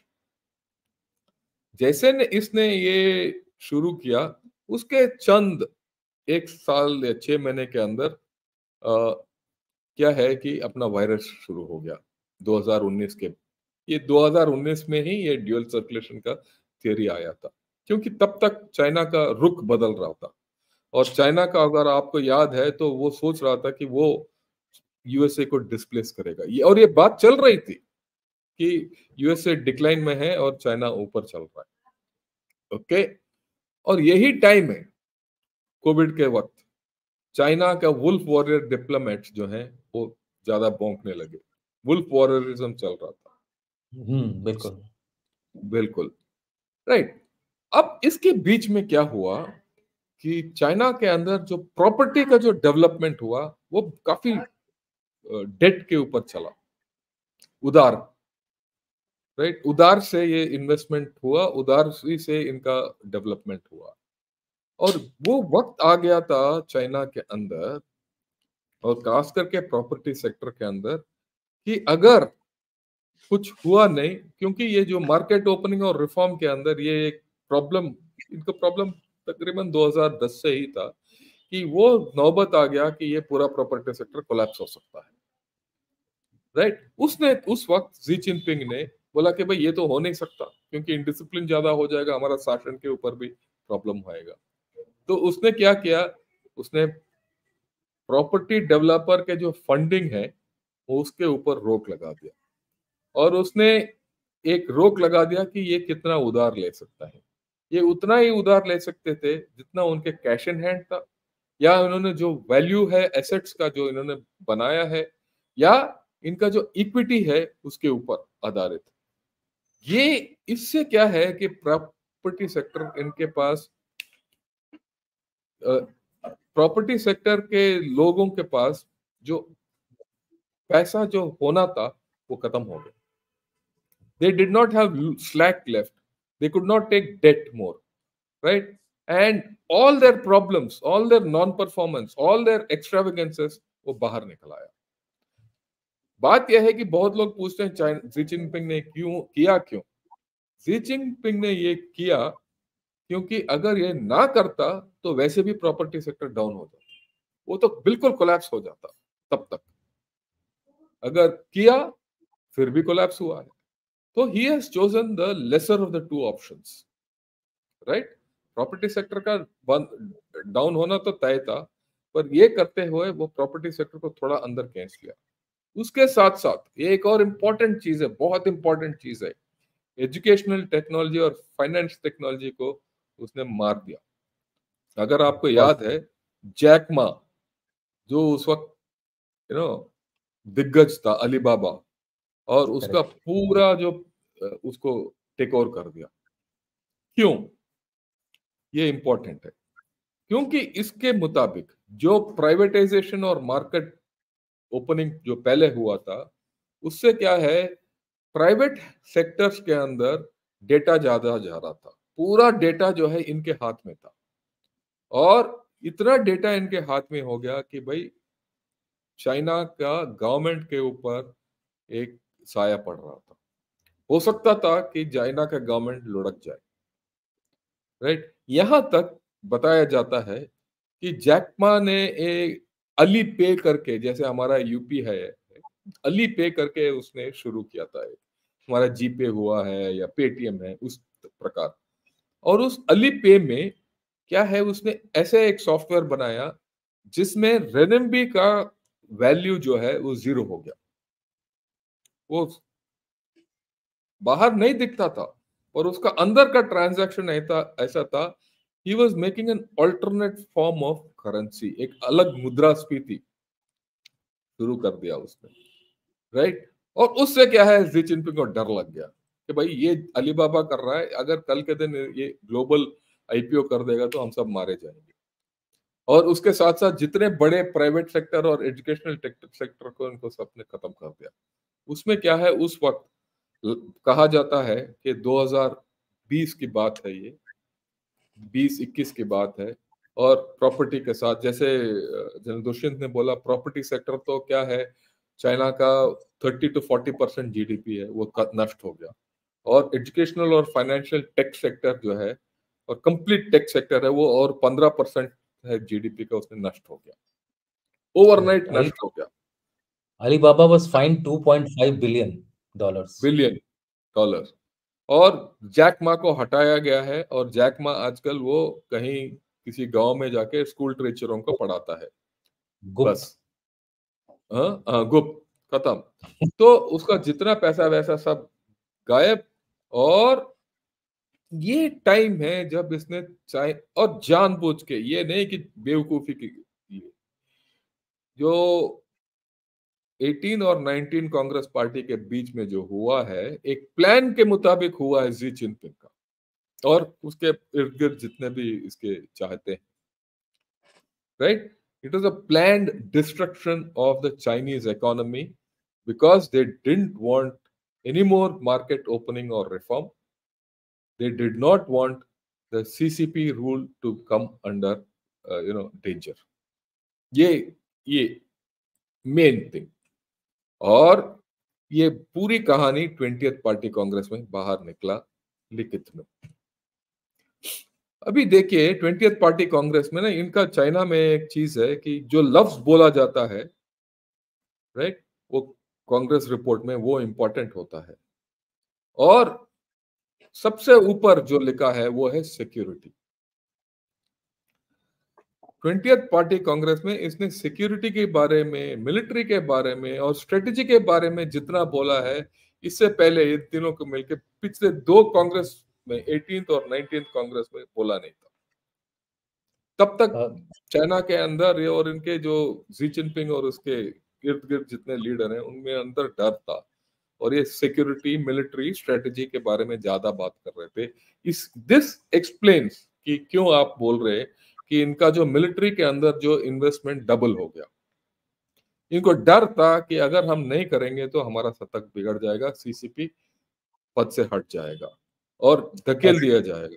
जैसे ने इसने ये शुरू किया, उसके चंद एक साल या छह महीने के अंदर आ, क्या है कि अपना वायरस शुरू हो गया दो हज़ार उन्नीस के। ये दो हज़ार उन्नीस में ही ये ड्यूअल सर्कुलेशन का थियरी आया था, क्योंकि तब तक चाइना का रुख बदल रहा था। और चाइना का अगर आपको याद है तो वो सोच रहा था कि वो यूएसए को डिस्प्लेस करेगा, ये और ये बात चल रही थी कि यूएसए डिक्लाइन में है और चाइना ऊपर चल रहा है। ओके, और यही टाइम है कोविड के वक्त चाइना का वुल्फ वॉरियर डिप्लोमेट्स जो हैं वो ज्यादा भौंकने लगे। वुल्फ वॉरियरिज्म चल रहा था। हम्म, बिल्कुल। बिल्कुल राइट। अब इसके बीच में क्या हुआ कि चाइना के अंदर जो प्रॉपर्टी का जो डेवलपमेंट हुआ वो काफी डेट के ऊपर चला, उधार। राइट, उधार से ये इन्वेस्टमेंट हुआ, उधार से इनका डेवलपमेंट हुआ। और वो वक्त आ गया था चाइना के अंदर और खास करके प्रॉपर्टी सेक्टर के अंदर कि अगर कुछ हुआ नहीं, क्योंकि ये जो मार्केट ओपनिंग और रिफॉर्म के अंदर ये एक प्रॉब्लम, इनका प्रॉब्लम तकरीबन दो हज़ार दस से ही था कि वो नौबत आ गया कि ये पूरा प्रॉपर्टी सेक्टर कोलैप्स हो सकता है। राइट, उसने उस वक्त जी जिनपिंग ने बोला कि भाई ये तो हो नहीं सकता, क्योंकि इनडिसिप्लिन ज्यादा हो जाएगा, हमारा शासन के ऊपर भी प्रॉब्लम होएगा। तो उसने क्या किया, उसने प्रॉपर्टी डेवलपर के जो फंडिंग है वो उसके ऊपर रोक लगा दिया। और उसने एक रोक लगा दिया कि ये कितना उधार ले सकता है। ये उतना ही उधार ले सकते थे जितना उनके कैश इन हैंड था, या उन्होंने जो वैल्यू है एसेट्स का जो इन्होंने बनाया है, या इनका जो इक्विटी है उसके ऊपर आधारित। ये इससे क्या है कि प्रॉपर्टी सेक्टर इनके पास, प्रॉपर्टी सेक्टर के लोगों के पास जो पैसा जो होना था वो खत्म हो गया। They did not have slack left. They could not take debt more, right? And all their problems, all their non-performance, all their extravagances वो बाहर निकल आया। बात यह है कि बहुत लोग पूछते हैं चाइना जी जिनपिंग ने क्यों किया, क्यों जी जिनपिंग ने ये किया, क्योंकि अगर ये ना करता तो वैसे भी प्रॉपर्टी सेक्टर डाउन हो जाता, वो तो बिल्कुल कोलैप्स हो जाता। तब तक अगर किया फिर भी कोलैप्स हुआ है। तो he has chosen the lesser of the two options. Right, property sector का डाउन होना तो तय था, पर ये करते हुए वो प्रॉपर्टी सेक्टर को थोड़ा अंदर खींच लिया। उसके साथ साथ एक और इम्पोर्टेंट चीज है, बहुत इंपॉर्टेंट चीज है, एजुकेशनल टेक्नोलॉजी और फाइनेंस टेक्नोलॉजी को उसने मार दिया। अगर आपको याद है जैक मा, जो उस वक्त यू नो दिग्गज था अलीबाबा, और उसका पूरा जो उसको टेक ओवर कर दिया। क्यों ये इंपॉर्टेंट है? क्योंकि इसके मुताबिक जो प्राइवेटाइजेशन और मार्केट ओपनिंग जो पहले हुआ था, उससे क्या है, प्राइवेट सेक्टर्स के अंदर डेटा ज्यादा जा रहा था। पूरा डेटा जो है इनके हाथ में था, और इतना डेटा इनके हाथ में हो गया कि भाई चाइना का गवर्नमेंट के ऊपर एक साया पड़ रहा था। हो सकता था कि चाइना का गवर्नमेंट लुढ़क जाए। राइट, यहां तक बताया जाता है कि जैकमा ने एक अली पे करके, जैसे हमारा यूपी है, अली पे करके उसने शुरू किया था। एक हमारा जीपे हुआ है या पेटीएम है उस प्रकार। और उस अली पे में क्या है, उसने ऐसे एक सॉफ्टवेयर बनाया जिसमें रेनबी का वैल्यू जो है वो जीरो हो गया। वो बाहर नहीं दिखता था, और उसका अंदर का ट्रांजैक्शन ऐसा था, he was making an alternate form of currency, एक अलग मुद्रास्फीति शुरू कर दिया उसने। राइट, और उससे क्या है, जी जिनपिंग को डर लग गया कि भाई ये अलीबाबा कर रहा है, अगर कल के दिन ये ग्लोबल आईपीओ कर देगा तो हम सब मारे जाएंगे। और उसके साथ साथ जितने बड़े प्राइवेट सेक्टर और एजुकेशनल सेक्टर को इनको सबने खत्म कर दिया। उसमें क्या है, उस वक्त कहा जाता है कि दो हज़ार बीस की बात है, ये बीस इक्कीस की बात है, और प्रॉपर्टी के साथ, जैसे जनरल दुष्यंत ने बोला, प्रॉपर्टी सेक्टर तो क्या है, चाइना का thirty to forty percent GDP है, वो नष्ट हो गया। और एजुकेशनल और फाइनेंशियल टेक सेक्टर जो है, और कंप्लीट टेक सेक्टर है, वो और पंद्रह परसेंट है जीडीपी का, उसमें नष्ट हो गया, ओवरनाइट नष्ट हो गया। Alibaba was fined two point five billion dollars billion dollar. और जैक मा को हटाया गया है, और जैक मा आजकल वो कहीं किसी गांव में जाके स्कूल टीचरों को पढ़ाता है। गुप्त। बस हाँ हाँ, गुप्त, खत्म। तो उसका जितना पैसा वैसा सब गायब। और ये टाइम है जब इसने चाहे, और जानबूझ के, ये नहीं कि बेवकूफी की लिए, जो अठारह और उन्नीस कांग्रेस पार्टी के बीच में जो हुआ है, एक प्लान के मुताबिक हुआ है जी जिनपिंग का और उसके इर्द गिर्द जितने भी इसके चाहते हैं, right. It was a planned destruction of the Chinese economy because they didn't want any more market opening or reform. They did not want the C C P rule to come under, uh, you know, danger. ये ये मेन थिंग। और ये पूरी कहानी ट्वेंटियथ पार्टी कांग्रेस में बाहर निकला लिखित में। अभी देखिए ट्वेंटियथ पार्टी कांग्रेस में ना, इनका चाइना में एक चीज है कि जो लफ्ज बोला जाता है, राइट, वो कांग्रेस रिपोर्ट में वो इंपॉर्टेंट होता है। और सबसे ऊपर जो लिखा है वो है सिक्योरिटी। ट्वेंटियथ पार्टी कांग्रेस में इसने सिक्योरिटी के बारे में, मिलिट्री के बारे में और स्ट्रेटेजी के बारे में जितना बोला है, इससे पहले इन तीनों को मिलकर पिछले दो कांग्रेस में, एटीन्थ और नाइनटीन्थ कांग्रेस में बोला नहीं था। तब तक चाइना के अंदर ये और इनके जो जी जिनपिंग और उसके इर्द गिर्द जितने लीडर हैं, उनमें अंदर डर था, और ये सिक्योरिटी, मिलिट्री स्ट्रेटेजी के बारे में ज्यादा बात कर रहे थे। इस दिस एक्सप्लेन्स कि क्यों आप बोल रहे हैं कि इनका जो मिलिट्री के अंदर जो इन्वेस्टमेंट डबल हो गया। इनको डर था कि अगर हम नहीं करेंगे तो हमारा शतक बिगड़ जाएगा, सीसीपी पद से हट जाएगा और धकेल दिया जाएगा।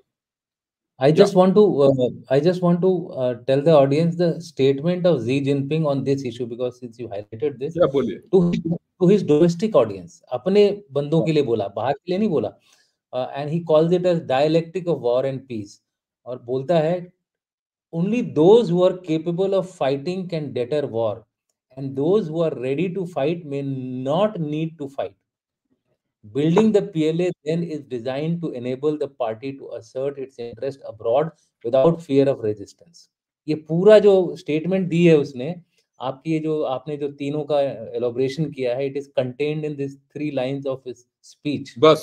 I Yeah. just want to uh, I just want to uh, tell the audience the statement of Xi Jinping on this issue, because since you highlighted this, क्या बोलिए? to his, to his domestic audience, अपने बंदों के लिए बोला, बाहर के लिए नहीं बोला, uh, and he calls it as dialectic of war and peace, और बोलता है only those who are capable of fighting can deter war, and those who are ready to fight may not need to fight. Building the P L A then is designed to enable the party to assert its interest abroad without fear of resistance. ये पूरा जो स्टेटमेंट दी है उसने, आपकी ये जो आपने जो तीनों का एलोब्रेशन किया है, it is contained in this three lines of his speech. बस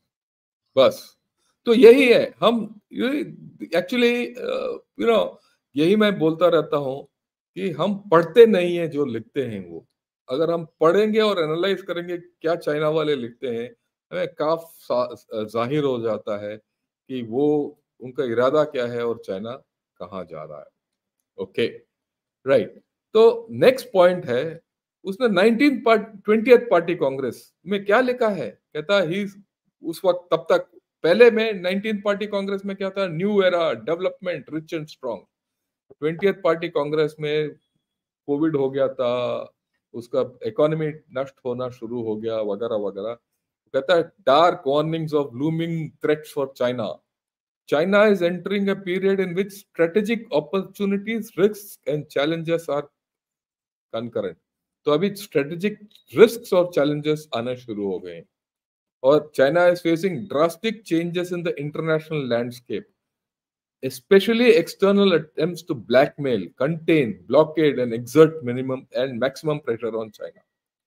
बस तो यही है। हम एक्चुअली यू नो यही मैं बोलता रहता हूँ कि हम पढ़ते नहीं है जो लिखते हैं वो। अगर हम पढ़ेंगे और एनालाइज करेंगे क्या चाइना वाले लिखते हैं, हमें काफ जाहिर हो जाता है कि वो उनका इरादा क्या है और चाइना कहाँ जा रहा है। Okay, right. तो नेक्स्ट पॉइंट है, उसने nineteen part twentieth party congress में क्या लिखा है, कहता ही उस वक्त, तब तक पहले में नाइनटीन पार्टी कांग्रेस में क्या था, new era, development, rich and strong. Twentieth party congress में कोविड हो गया था, उसका इकोनॉमी नष्ट होना शुरू हो गया वगैरह वगैरह। कहता है dark warnings of looming threats for China. China is entering a period in which strategic opportunities, risks and challenges are concurrent. तो अभी strategic risks और challenges आना शुरू हो गए, और China is facing drastic changes in the international landscape, especially external attempts to blackmail, contain, blockade and exert minimum and maximum pressure on China.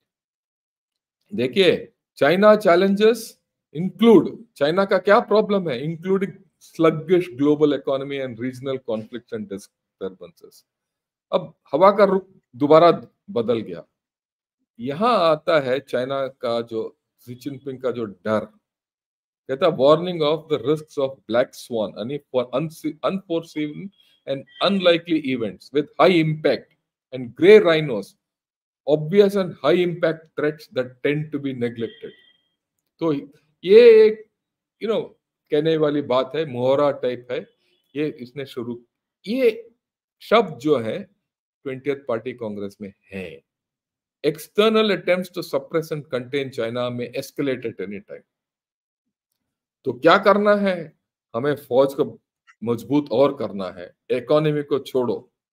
देखिए, China challenges include, China का क्या प्रॉब्लम है, including sluggish global economy and regional conflicts and disturbances. अब हवा का रुख दोबारा बदल गया। यहां आता है चाइना का जो शी जिनपिंग का जो डर, कहता warning of the risks of black swan, यानी for unforeseen and unlikely events with high impact and grey rhinos, obvious and high impact threats that tend to be neglected. तो ये एक यू नो कहने वाली बात है, मोहरा टाइप है, ये इसने शुरू। ये शब्द जो है ट्वेंटियथ पार्टी कांग्रेस में है। External attempts to suppress and contain China may escalate at any time. तो क्या करना है, हमें फौज को मजबूत और करना है, इकोनॉमी को छोड़ो,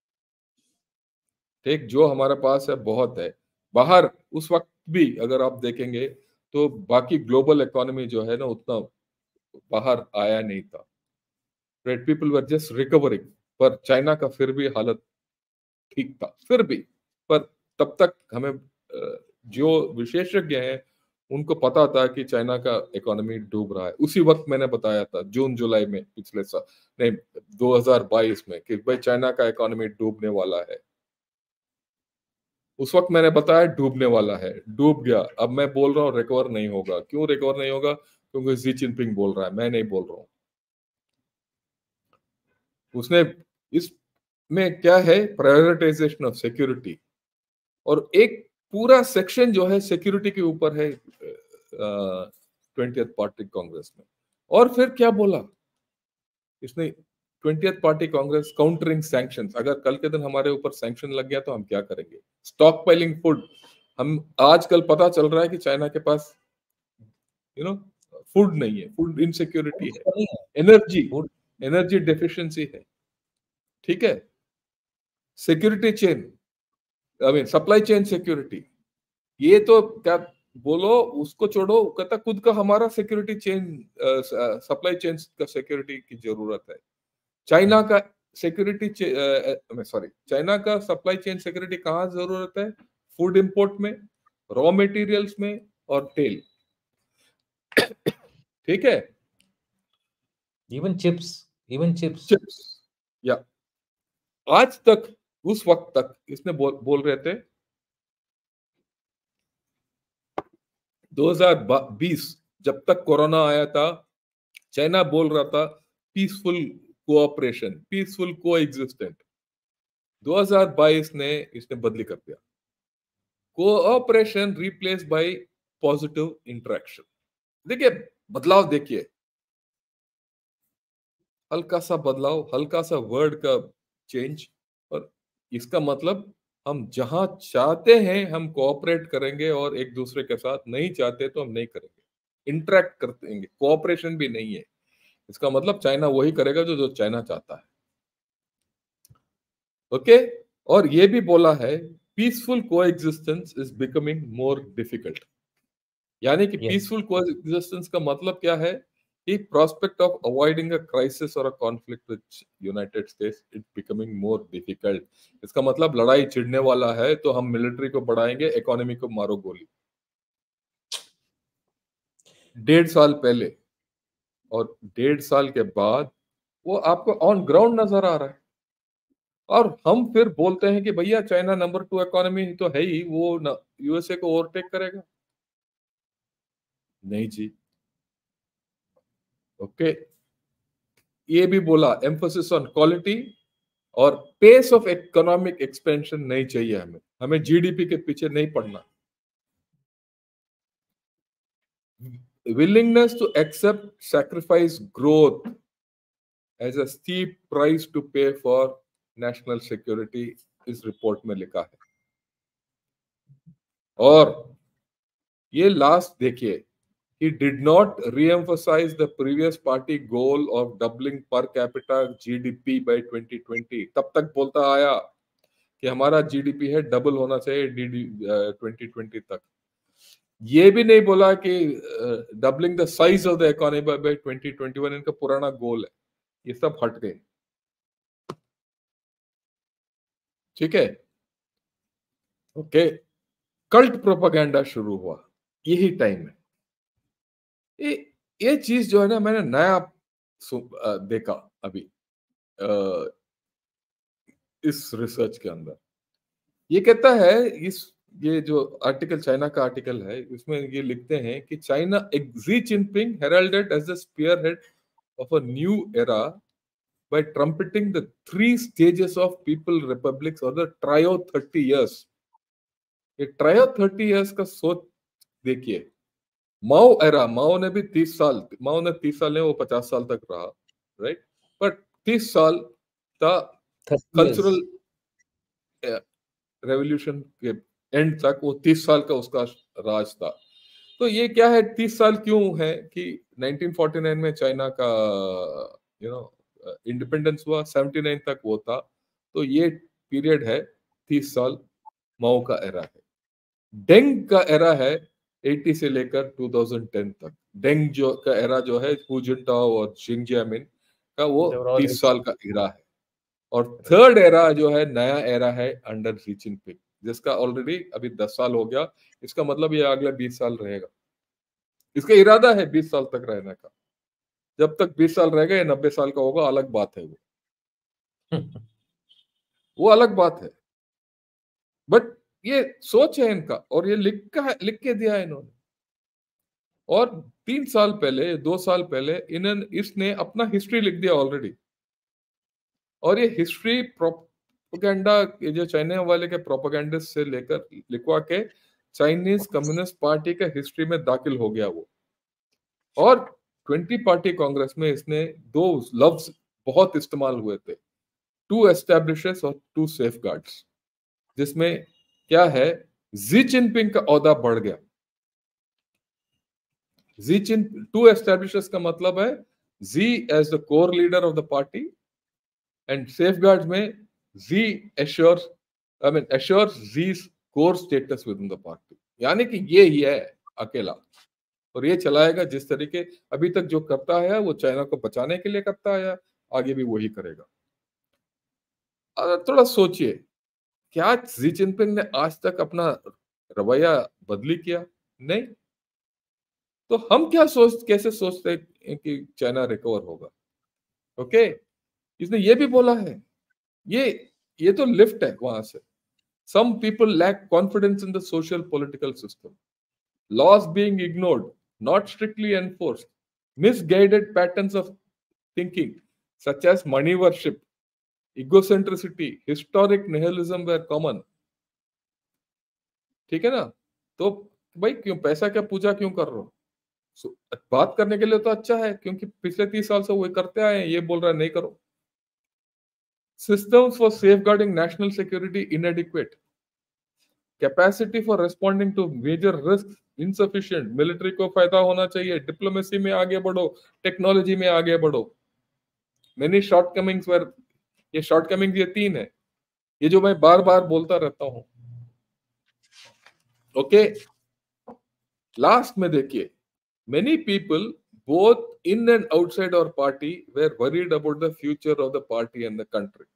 ठीक, जो हमारे पास है बहुत है। बाहर उस वक्त भी अगर आप देखेंगे तो बाकी ग्लोबल इकोनॉमी जो है ना उतना बाहर आया नहीं था, right, people were just recovering, पर चाइना का फिर भी हालत ठीक था फिर भी। पर तब तक हमें जो विशेषज्ञ हैं उनको पता था कि चाइना का इकोनॉमी डूब रहा है। उसी वक्त मैंने बताया था जून जुलाई में पिछले साल, नहीं दो हज़ार बाईस में, कि भाई चाइना का इकोनॉमी डूबने वाला है। उस वक्त मैंने बताया डूबने वाला है, डूब गया। अब मैं बोल रहा हूँ रिकवर नहीं होगा। क्यों रिकवर नहीं होगा? क्योंकि शी जिनपिंग बोल रहा है, मैं नहीं बोल रहा हूँ। उसने इसमें क्या है, प्रायोरिटाइजेशन ऑफ सिक्योरिटी, और एक पूरा सेक्शन जो है सिक्योरिटी के ऊपर है ट्वेंटियथ पार्टी कांग्रेस में। और फिर क्या बोला इसने, twentieth party congress countering sanctions. अगर कल के दिन हमारे ऊपर सैंक्शन लग गया तो हम क्या करेंगे? स्टॉक पाइलिंग फूड, हम आजकल पता चल रहा है कि चाइना के पास यू नो फूड नहीं है, फूड इनसिक्योरिटी है, एनर्जी एनर्जी डेफिशिएंसी है, ठीक है, security chain, I mean supply chain security, ये तो क्या बोलो, उसको छोड़ो, कहता खुद का हमारा सिक्योरिटी चेन, सप्लाई चेन का सिक्योरिटी की जरूरत है। चाइना का सिक्योरिटी, सॉरी चाइना का सप्लाई चेन सिक्योरिटी कहाँ जरूरत है? फूड इंपोर्ट में, रॉ मटेरियल्स में और तेल, ठीक है, even chips, even chips chips. या आज तक, उस वक्त तक इसने बोल बोल रहे थे दो हज़ार बीस, जब तक कोरोना आया था, चाइना बोल रहा था पीसफुल कोऑपरेशन, पीसफुल कोएग्जिस्टेंट। दो हज़ार बाईस ने इसने बदली कर दिया, cooperation replace by positive interaction. देखिए बदलाव, देखिए हल्का सा बदलाव, हल्का सा वर्ड का चेंज, और इसका मतलब हम जहां चाहते हैं हम कोऑपरेट करेंगे और एक दूसरे के साथ, नहीं चाहते तो हम नहीं करेंगे, इंटरेक्ट करते, कोऑपरेशन भी नहीं है। इसका मतलब चाइना वही करेगा जो जो चाइना चाहता है, ओके। और ये भी बोला है peaceful coexistence is becoming more difficult, यानी कि yes पीसफुल कोएग्जिस्टेंस का मतलब क्या है कि prospect of avoiding a crisis or a conflict with United States it becoming more difficult। इसका मतलब लड़ाई छिड़ने वाला है तो हम मिलिट्री को बढ़ाएंगे, इकोनॉमी को मारो गोली। डेढ़ साल पहले और डेढ़ साल के बाद वो आपको ऑन ग्राउंड नजर आ रहा है। और हम फिर बोलते हैं कि भैया चाइना नंबर टू इकोनॉमी तो है ही, वो यूएसए को ओवरटेक करेगा। नहीं जी, ओके। ये भी बोला एम्फोसिस ऑन क्वालिटी और पेस ऑफ इकोनॉमिक एक्सपेंशन नहीं चाहिए हमें, हमें जीडीपी के पीछे नहीं पड़ना। Willingness to accept sacrifice growth as a steep price to pay for national security, इस रिपोर्ट में लिखा है। और ये लास्ट देखिए, he did not re-emphasize the previous party goal of doubling per capita G D P by twenty twenty। तब तक बोलता आया कि हमारा जीडीपी है डबल होना चाहिए ट्वेंटी ट्वेंटी तक। ये भी नहीं बोला कि doubling the size of the economy by twenty twenty one इनका पुराना गोल है। ये सब हट गए, ठीक है, ओके। कल्ट प्रोपागेंडा शुरू हुआ, यही टाइम है। ये ये चीज जो है ना, मैंने नया देखा अभी इस रिसर्च के अंदर। ये कहता है, इस ये जो आर्टिकल, चाइना का आर्टिकल है, इसमें ये लिखते हैं कि China Xi Jinping heralded as the spearhead of a new era by trumpeting the three stages of people republics or the trio thirty years। ये ट्रायो थर्टी इयर्स का सोच देखिए। माओ एरा, माओ ने भी तीस साल, माओ ने तीस साल नहीं, वो पचास साल तक रहा, राइट, बट तीस साल था कल्चरल रेवोल्यूशन के एंड तक वो तीस साल का उसका राज था। तो ये क्या है, तीस साल क्यों है कि नाइनटीन फोर्टी नाइन में चाइना का यू नो इंडिपेंडेंस हुआ, सेवेंटी नाइन तक वो था, तो ये पीरियड है तीस साल, माओ का एरा है। डेंग का एरा है अस्सी से लेकर टू थाउजेंड टेन तक। डेंग जो का एरा जो है हू जिनटाओ और जिंग जियामिन का, वो तीस साल का एरा है। और थर्ड एरा जो है नया एरा है अंडर शी जिनपिंग, जिसका ऑलरेडी अभी दस साल हो गया। इसका मतलब ये अगले बीस साल रहेगा। इसका इरादा है बीस साल तक रहने का। जब तक बीस साल रहेगा या नब्बे साल का होगा अलग बात है, वो वो अलग बात है। बट ये सोच है इनका, और ये लिख का लिख के दिया है इन्होंने। और तीन साल पहले, दो साल पहले इन्होंने इसने अपना हिस्ट्री लिख दिया ऑलरेडी। और ये हिस्ट्री प्रोपेगेंडा, ये जो चाइना वाले के प्रोपेगेंडिस्ट से लेकर लिखवा के चाइनीज कम्युनिस्ट पार्टी के हिस्ट्री में दाखिल हो गया वो। और ट्वेंटी पार्टी कांग्रेस में इसने दो लफ्ज बहुत इस्तेमाल हुए थे, टू एस्टैब्लिशेस और टू सेफगार्ड्स, जिसमें क्या है, जी जिनपिंग का ओहदा बढ़ गया। जी चिन टू एस्टैब्लिशेस का मतलब है Xi as the core leader of the party, and safeguards में Xi assures I mean assures Xi's core status within the party. यानी कि ये ही है अकेला, और ये चलाएगा जिस तरीके अभी तक जो करता है वो चाइना को बचाने के लिए करता है, आगे भी वही करेगा। थोड़ा सोचिए, क्या जी जिनपिंग ने आज तक अपना रवैया बदली किया? नहीं। तो हम क्या सोच कैसे सोचते हैं कि चाइना रिकवर होगा? ओके, इसने ये भी बोला है, ये ये तो लिफ्ट है वहां से। Some people lack confidence in the social political system, laws being ignored, not strictly enforced, misguided patterns of thinking such as money worship, egocentricity, historic nihilism were common। ठीक है ना? तो भाई क्यों पैसा क्या पूजा क्यों कर रहे हो? So, बात करने के लिए तो अच्छा है, क्योंकि पिछले तीस साल से वो करते आए हैं। ये बोल रहा है नहीं करो। Systems for safeguarding national security inadequate, capacity for responding to major risk insufficient. Military को फायदा होना चाहिए, डिप्लोमेसी में आगे बढ़ो, टेक्नोलॉजी में आगे बढ़ो। मेनी शॉर्टकमिंग्स वर, ये शॉर्टकमिंग्स ये तीन है, ये जो मैं बार बार बोलता रहता हूं। ओके, लास्ट में देखिए, many people both in and outside our party were worried about the future of the party and the country,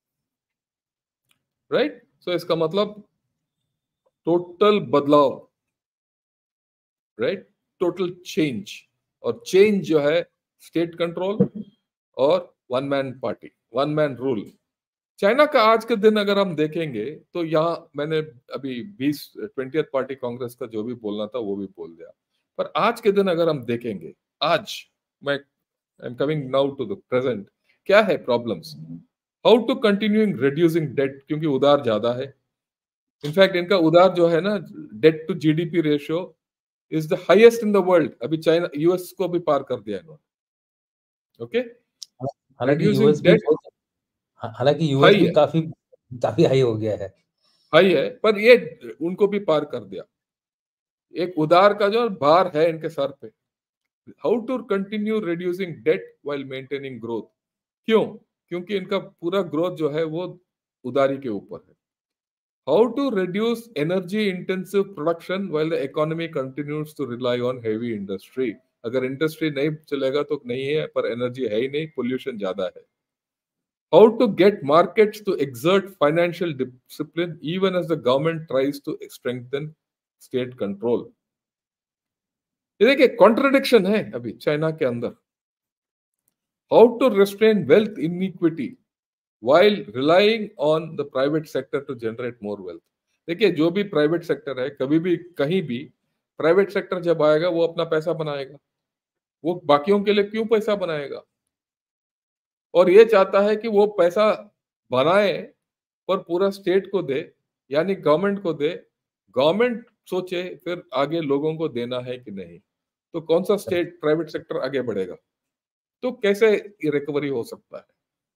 right? So इसका मतलब टोटल बदलाव, राइट, टोटल चेंज। और चेंज जो है स्टेट कंट्रोल और one man party, one man rule. China का आज के दिन अगर हम देखेंगे तो यहाँ मैंने अभी बीस ट्वेंटी पार्टी कांग्रेस का जो भी बोलना था वो भी बोल दिया। पर आज के दिन अगर हम देखेंगे, आज मैं I am coming now to the present, क्या है problems? How to continuing reducing debt, क्योंकि उधार ज्यादा है। इनफैक्ट इनका उधार जो है ना, debt to GDP ratio is the highest in the world. अभी चाइना यूएस को भी पार कर दिया इन्होंने। ओके, हालांकि यूएस भी हालांकि यूएस भी काफी काफी हाई हो गया है, हाई है, पर ये उनको भी पार कर दिया। एक उधार का जो भार है इनके सर पे। How to continue reducing debt while maintaining growth. क्यों? क्योंकि इनका पूरा ग्रोथ जो है वो उधारी के ऊपर है। How to reduce energy intensive production while the economy continues to rely on heavy industry। अगर इंडस्ट्री नहीं चलेगा तो नहीं है, पर एनर्जी है ही नहीं, पोल्यूशन ज्यादा है। How to get markets to exert financial discipline even as the government tries to strengthen state control। ये देखिए कॉन्ट्रडिक्शन है अभी चाइना के अंदर। How to restrain wealth inequity while relying on the private sector to generate more wealth। देखिए जो भी प्राइवेट सेक्टर है, कभी भी कहीं भी प्राइवेट सेक्टर जब आएगा वो अपना पैसा बनाएगा, वो बाकियों के लिए क्यों पैसा बनाएगा? और ये चाहता है कि वो पैसा बनाए पर पूरा स्टेट को दे, यानी गवर्नमेंट को दे। गवर्नमेंट सोचे फिर आगे लोगों को देना है कि नहीं, तो कौन सा स्टेट प्राइवेट सेक्टर आगे बढ़ेगा? तो कैसे रिकवरी हो सकता है?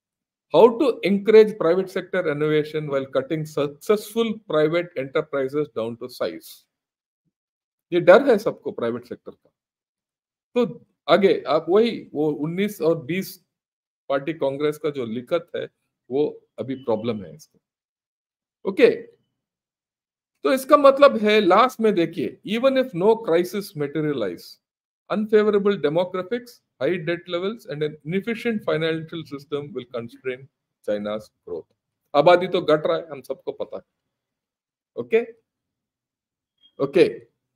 how to encourage private sector innovation while cutting successful private enterprises down to size. ये डर है सबको प्राइवेट सेक्टर का। तो आगे आप वही वो उन्नीस और बीस पार्टी कांग्रेस का जो लिखत है वो अभी प्रॉब्लम है इसका। ओके, तो इसका मतलब है लास्ट में देखिए, even if no crisis materialise, unfavorable demographics, high debt levels, and an inefficient financial system will constrain China's growth. आबादी तो घट रहा है, हम सबको पता है। ओके ओके,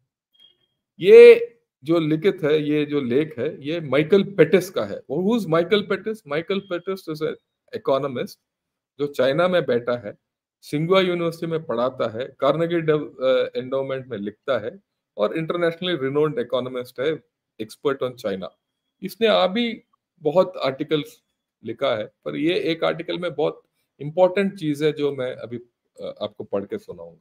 ये जो लिखित है, ये जो लेख है, ये माइकल पेटिस का है। वो who's Michael Pettis? Michael Pettis is an economist जो चाइना में बैठा है, सिंगुआ यूनिवर्सिटी में पढ़ाता है, कार्नेगी एंडोमेंट में लिखता है और इंटरनेशनली रिनोन्ड इकोनॉमिस्ट है, एक्सपर्ट ऑन चाइना। इसने अभी बहुत आर्टिकल्स लिखा है, पर ये एक आर्टिकल में बहुत इंपॉर्टेंट चीज है जो मैं अभी आपको पढ़ के सुनाऊंगा।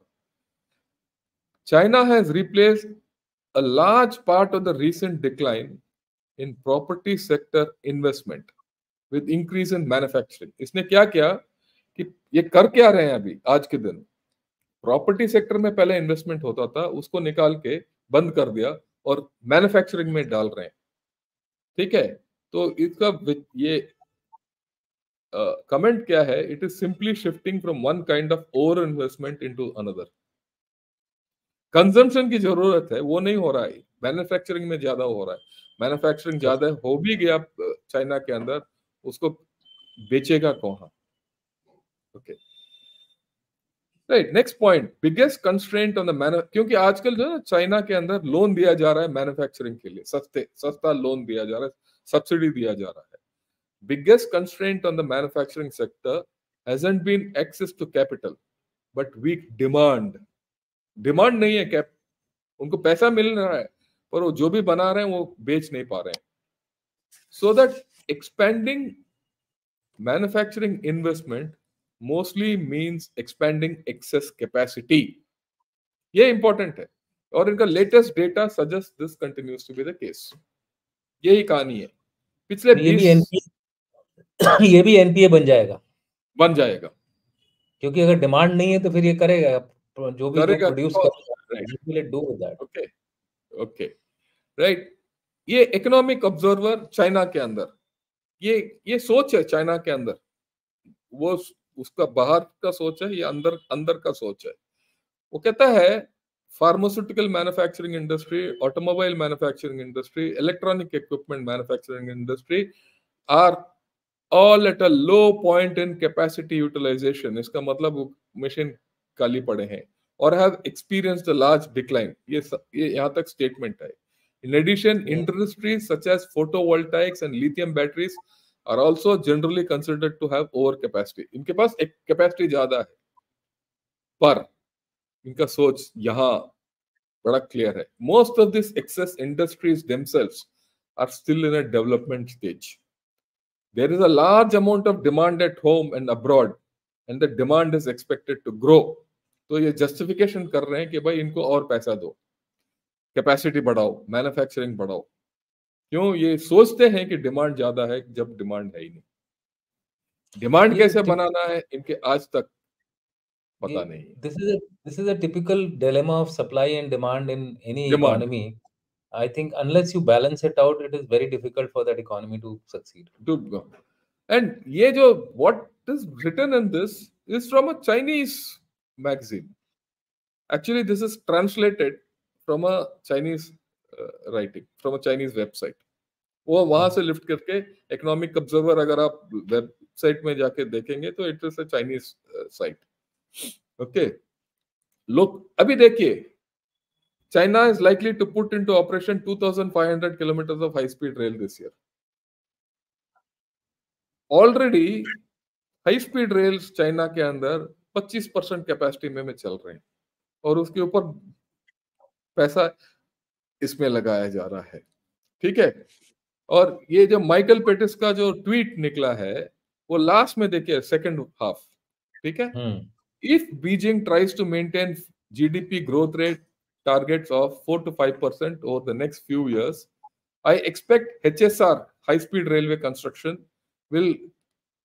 China has replaced a large part of the recent decline in property sector investment with increase in manufacturing. इसने क्या किया कि ये कर क्या रहे हैं अभी आज के दिन, प्रॉपर्टी सेक्टर में पहले इन्वेस्टमेंट होता था उसको निकाल के बंद कर दिया और मैन्युफैक्चरिंग में डाल रहे हैं। ठीक है, तो इसका ये कमेंट uh, क्या है? It is simply shifting from one kind of over investment into another. Consumption की जरूरत है वो नहीं हो रहा है, मैन्युफैक्चरिंग में ज्यादा हो रहा है। मैन्युफैक्चरिंग ज्यादा हो भी गया चाइना के अंदर, उसको बेचेगा कौन? Okay right, next point, biggest constraint on the manu, क्योंकि आजकल जो है चाइना के अंदर लोन दिया जा रहा है मैन्युफैक्चरिंग के लिए, सस्ते सस्ता लोन दिया जा रहा है, सब्सिडी दिया जा रहा है। Biggest constraint on the manufacturing sector hasn't been access to capital but weak demand. Demand नहीं है, कैप उनको पैसा मिल रहा है पर वो जो भी बना रहे हैं वो बेच नहीं पा रहे हैं। So that expanding manufacturing investment mostly means expanding excess capacity. ये इंपॉर्टेंट है और इनका latest data suggest this continues to be the case. यही कहानी है पिछले ये बीस भी एनपीए ये भी एनपीए बन जाएगा बन जाएगा, क्योंकि अगर डिमांड नहीं है तो फिर ये करेगा जो भी करेगा प्रोड्यूस तो, करेगा। Okay okay right. ये इकोनॉमिक ऑब्जर्वर चाइना के अंदर ये ये सोच है, चाइना के अंदर वो उसका बाहर का सोच है, ये अंदर अंदर का सोच है। वो कहता है pharmaceutical manufacturing industry, automobile manufacturing industry, electronic equipment manufacturing industry are all at a low point in capacity utilisation. इसका मतलब मशीन खाली पड़े हैं और have experienced a large decline. ये ये यहाँ तक स्टेटमेंट है। In addition, industries such as photovoltaics and lithium batteries are also generally considered to have overcapacity. इनके पास एक कैपेसिटी ज्यादा है पर इनका सोच यहाँ बड़ा क्लियर है। Most of these excess industries themselves are still in a development stage. There is a large amount of demand at home and abroad, and the demand is expected to grow. तो ये जस्टिफिकेशन कर रहे हैं कि भाई इनको और पैसा दो, कैपेसिटी बढ़ाओ, मैन्युफैक्चरिंग बढ़ाओ। क्यों? ये सोचते हैं कि डिमांड ज्यादा है जब डिमांड है ही नहीं। डिमांड कैसे बनाना है इनके आज तक पता नहीं। This is a this is a typical dilemma of supply and demand in any economy. I think unless you balance it out, it is very difficult for that economy to succeed. To go. And ये जो what is written in this is from a Chinese magazine. Actually, this is translated from a Chinese uh, writing, from a Chinese website. वो वहां से लिफ्ट करके इकोनॉमिक ऑब्जर्वर अगर आप वेबसाइट में जाके देखेंगे तो it is a Chinese site. Okay, लोग अभी देखिए, China is likely to put into operation two thousand five hundred kilometers of high speed rail this year. Already high speed rails China के अंदर पच्चीस परसेंट कैपेसिटी में, में चल रहे हैं और उसके ऊपर पैसा इसमें लगाया जा रहा है। ठीक है, और ये जो माइकल पेटिस का जो ट्वीट निकला है वो लास्ट में देखिए, सेकंड हाफ। ठीक है, if Beijing tries to maintain GDP growth rate targets of four to five percent over the next few years, I expect H S R, high speed railway construction, will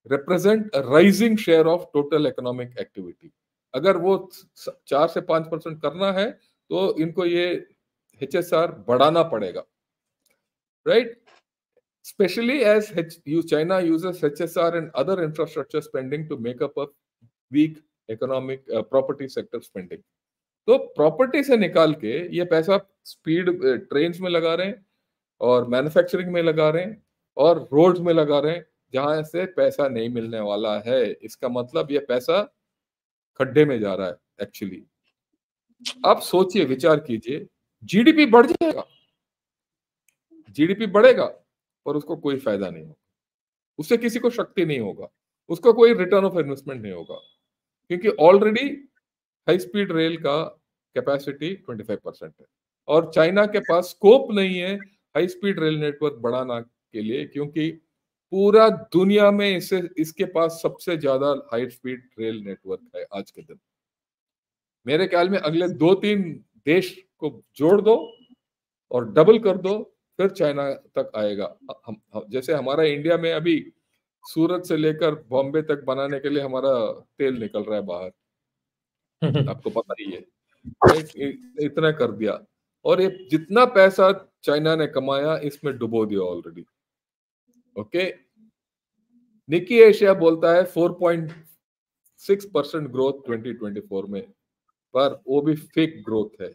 represent a rising share of total economic activity. अगर वो चार से पांच परसेंट करना है तो इनको ये एच एस आर बढ़ाना पड़ेगा, right? Especially as China uses H S R and other infrastructure spending to make up a weak economic uh, property sector spending. तो प्रॉपर्टी से निकाल के ये पैसा स्पीड ट्रेन्स में लगा रहे हैं और मैन्युफैक्चरिंग में लगा रहे हैं और रोड्स में लगा रहे हैं जहां से पैसा नहीं मिलने वाला है। इसका मतलब ये पैसा खड्डे में जा रहा है एक्चुअली। आप सोचिए, विचार कीजिए, जीडीपी बढ़ जाएगा, जीडीपी बढ़ेगा पर उसको कोई फायदा नहीं होगा, उससे किसी को शक्ति नहीं होगा, उसका कोई रिटर्न ऑफ इन्वेस्टमेंट नहीं होगा, क्योंकि ऑलरेडी हाई स्पीड रेल का कैपेसिटी पच्चीस परसेंट है और चाइना के पास स्कोप नहीं है हाई स्पीड रेल नेटवर्क बढ़ाना के लिए, क्योंकि पूरा दुनिया में इसे इसके पास सबसे ज्यादा हाई स्पीड रेल नेटवर्क है आज के दिन। मेरे ख्याल में अगले दो तीन देश को जोड़ दो और डबल कर दो, फिर चाइना तक आएगा। हम, हम जैसे हमारा इंडिया में अभी सूरत से लेकर बॉम्बे तक बनाने के लिए हमारा तेल निकल रहा है बाहर, आपको पता ही है, इतना कर दिया। और ये जितना पैसा चाइना ने कमाया इसमें डुबो दिया ऑलरेडी। ओके, निकी एशिया बोलता है four point six percent growth twenty twenty four में, पर वो भी फेक ग्रोथ है।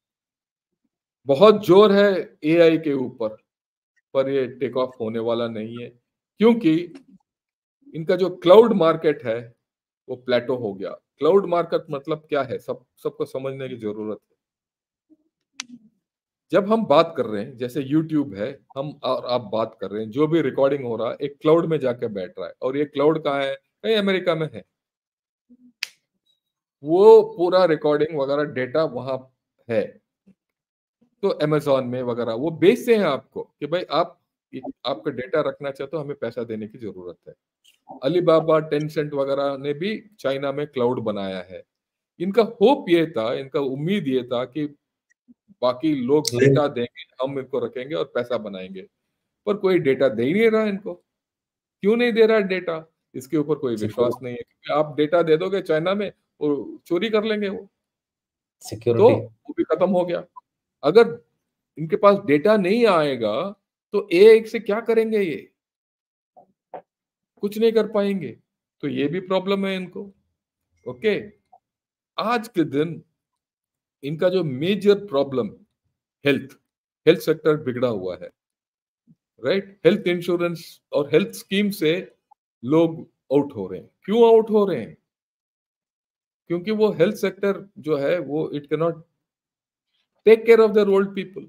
बहुत जोर है एआई के ऊपर, पर ये टेक ऑफ होने वाला नहीं है, क्योंकि इनका जो क्लाउड मार्केट है वो प्लेटो हो गया। क्लाउड मार्केट मतलब क्या है, सब सबको समझने की जरूरत है। जब हम बात कर रहे हैं, जैसे यूट्यूब है, हम और आप बात कर रहे हैं, जो भी रिकॉर्डिंग हो रहा है एक क्लाउड में जाके बैठ रहा है, और ये क्लाउड कहाँ है? कहीं अमेरिका में है। वो पूरा रिकॉर्डिंग वगैरह डेटा वहां है, तो अमेजोन में वगैरह वो बेचते हैं आपको कि भाई आप आपका डेटा रखना चाहते हो, हमें पैसा देने की जरूरत है। अलीबाबा, टेंसेंट वगैरह ने भी चाइना में क्लाउड बनाया है। इनका होप ये था, इनका उम्मीद ये था कि बाकी लोग डेटा देंगे, हम इनको रखेंगे और पैसा बनाएंगे, पर कोई डेटा दे ही नहीं रहा इनको। क्यों नहीं दे रहा डेटा? इसके ऊपर कोई विश्वास नहीं है, क्योंकि आप डेटा दे दोगे चाइना में, वो चोरी कर लेंगे, वो सिक्योरिटी, तो वो भी खत्म हो गया। अगर इनके पास डेटा नहीं आएगा तो एआई से क्या करेंगे? ये कुछ नहीं कर पाएंगे, तो ये भी प्रॉब्लम है इनको। ओके, आज के दिन इनका जो major problem, health health sector बिगड़ा हुआ है, राइट? हेल्थ इंश्योरेंस और हेल्थ स्कीम से लोग आउट हो रहे हैं। क्यों आउट हो रहे हैं? क्योंकि वो हेल्थ सेक्टर जो है वो it can not take care of their old people,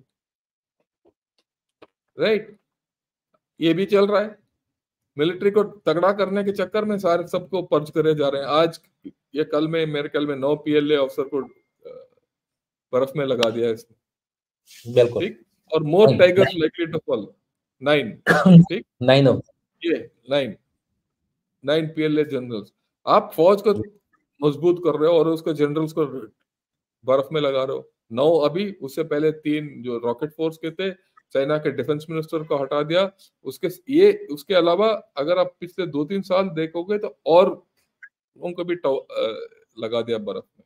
right? ये भी चल रहा है। मिलिट्री को तगड़ा करने के चक्कर में सारे सबको पर्च करे जा रहे हैं। आज ये कल में मेरे ख्याल में नौ पीएलए ऑफिसर को बर्फ में लगा दिया इसने, बिल्कुल, ठीक। और more tigers likely to fall, nine, ठीक, नाइन ऑफ ये नाइन नाइन पीएलए जनरल्स। आप फौज को मजबूत कर रहे हो और उसको जनरल्स को बर्फ में लगा रहे हो। नौ अभी, उससे पहले तीन जो रॉकेट फोर्स के थे, चाइना के डिफेंस मिनिस्टर को हटा दिया। उसके ये उसके अलावा अगर आप पिछले दो तीन साल देखोगे तो और उनको भी लगा दिया बर्फ में।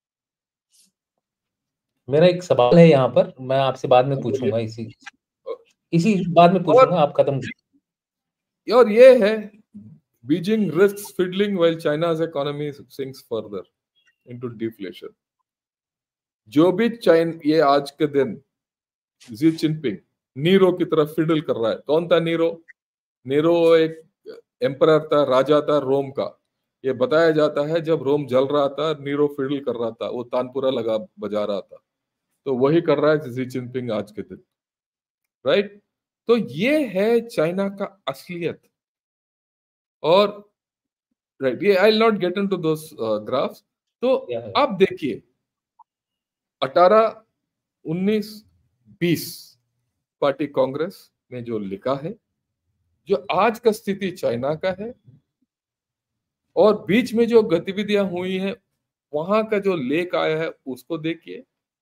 मेरा एक सवाल है यहाँ पर, मैं आपसे बाद में पूछूंगा, इसी इसी बाद में पूछूंगा, आप खत्म। और ये है, बीजिंग रिस्क्स फिडलिंग व्हाइल चाइना's economy sinks further into deflation। जो भी चाइन ये आज के दिन जी जिनपिंग नीरो की तरफ फिडल कर रहा है। कौन था नीरो? नीरो एक एम्परर था, राजा था रोम का। ये बताया जाता है जब रोम जल रहा था, नीरो फिडल कर रहा था, वो तानपुरा लगा बजा रहा था। तो वही कर रहा है जी जिनपिंग आज के दिन, राइट? तो ये है चाइना का असलियत। और राइट, ये I will not get into those graphs. तो आप देखिए, अठारह, उन्नीस, बीस पार्टी कांग्रेस में जो लिखा है, जो आज का स्थिति चाइना का है, और बीच में जो गतिविधियां हुई हैं वहां का जो लेख आया है उसको देखिए।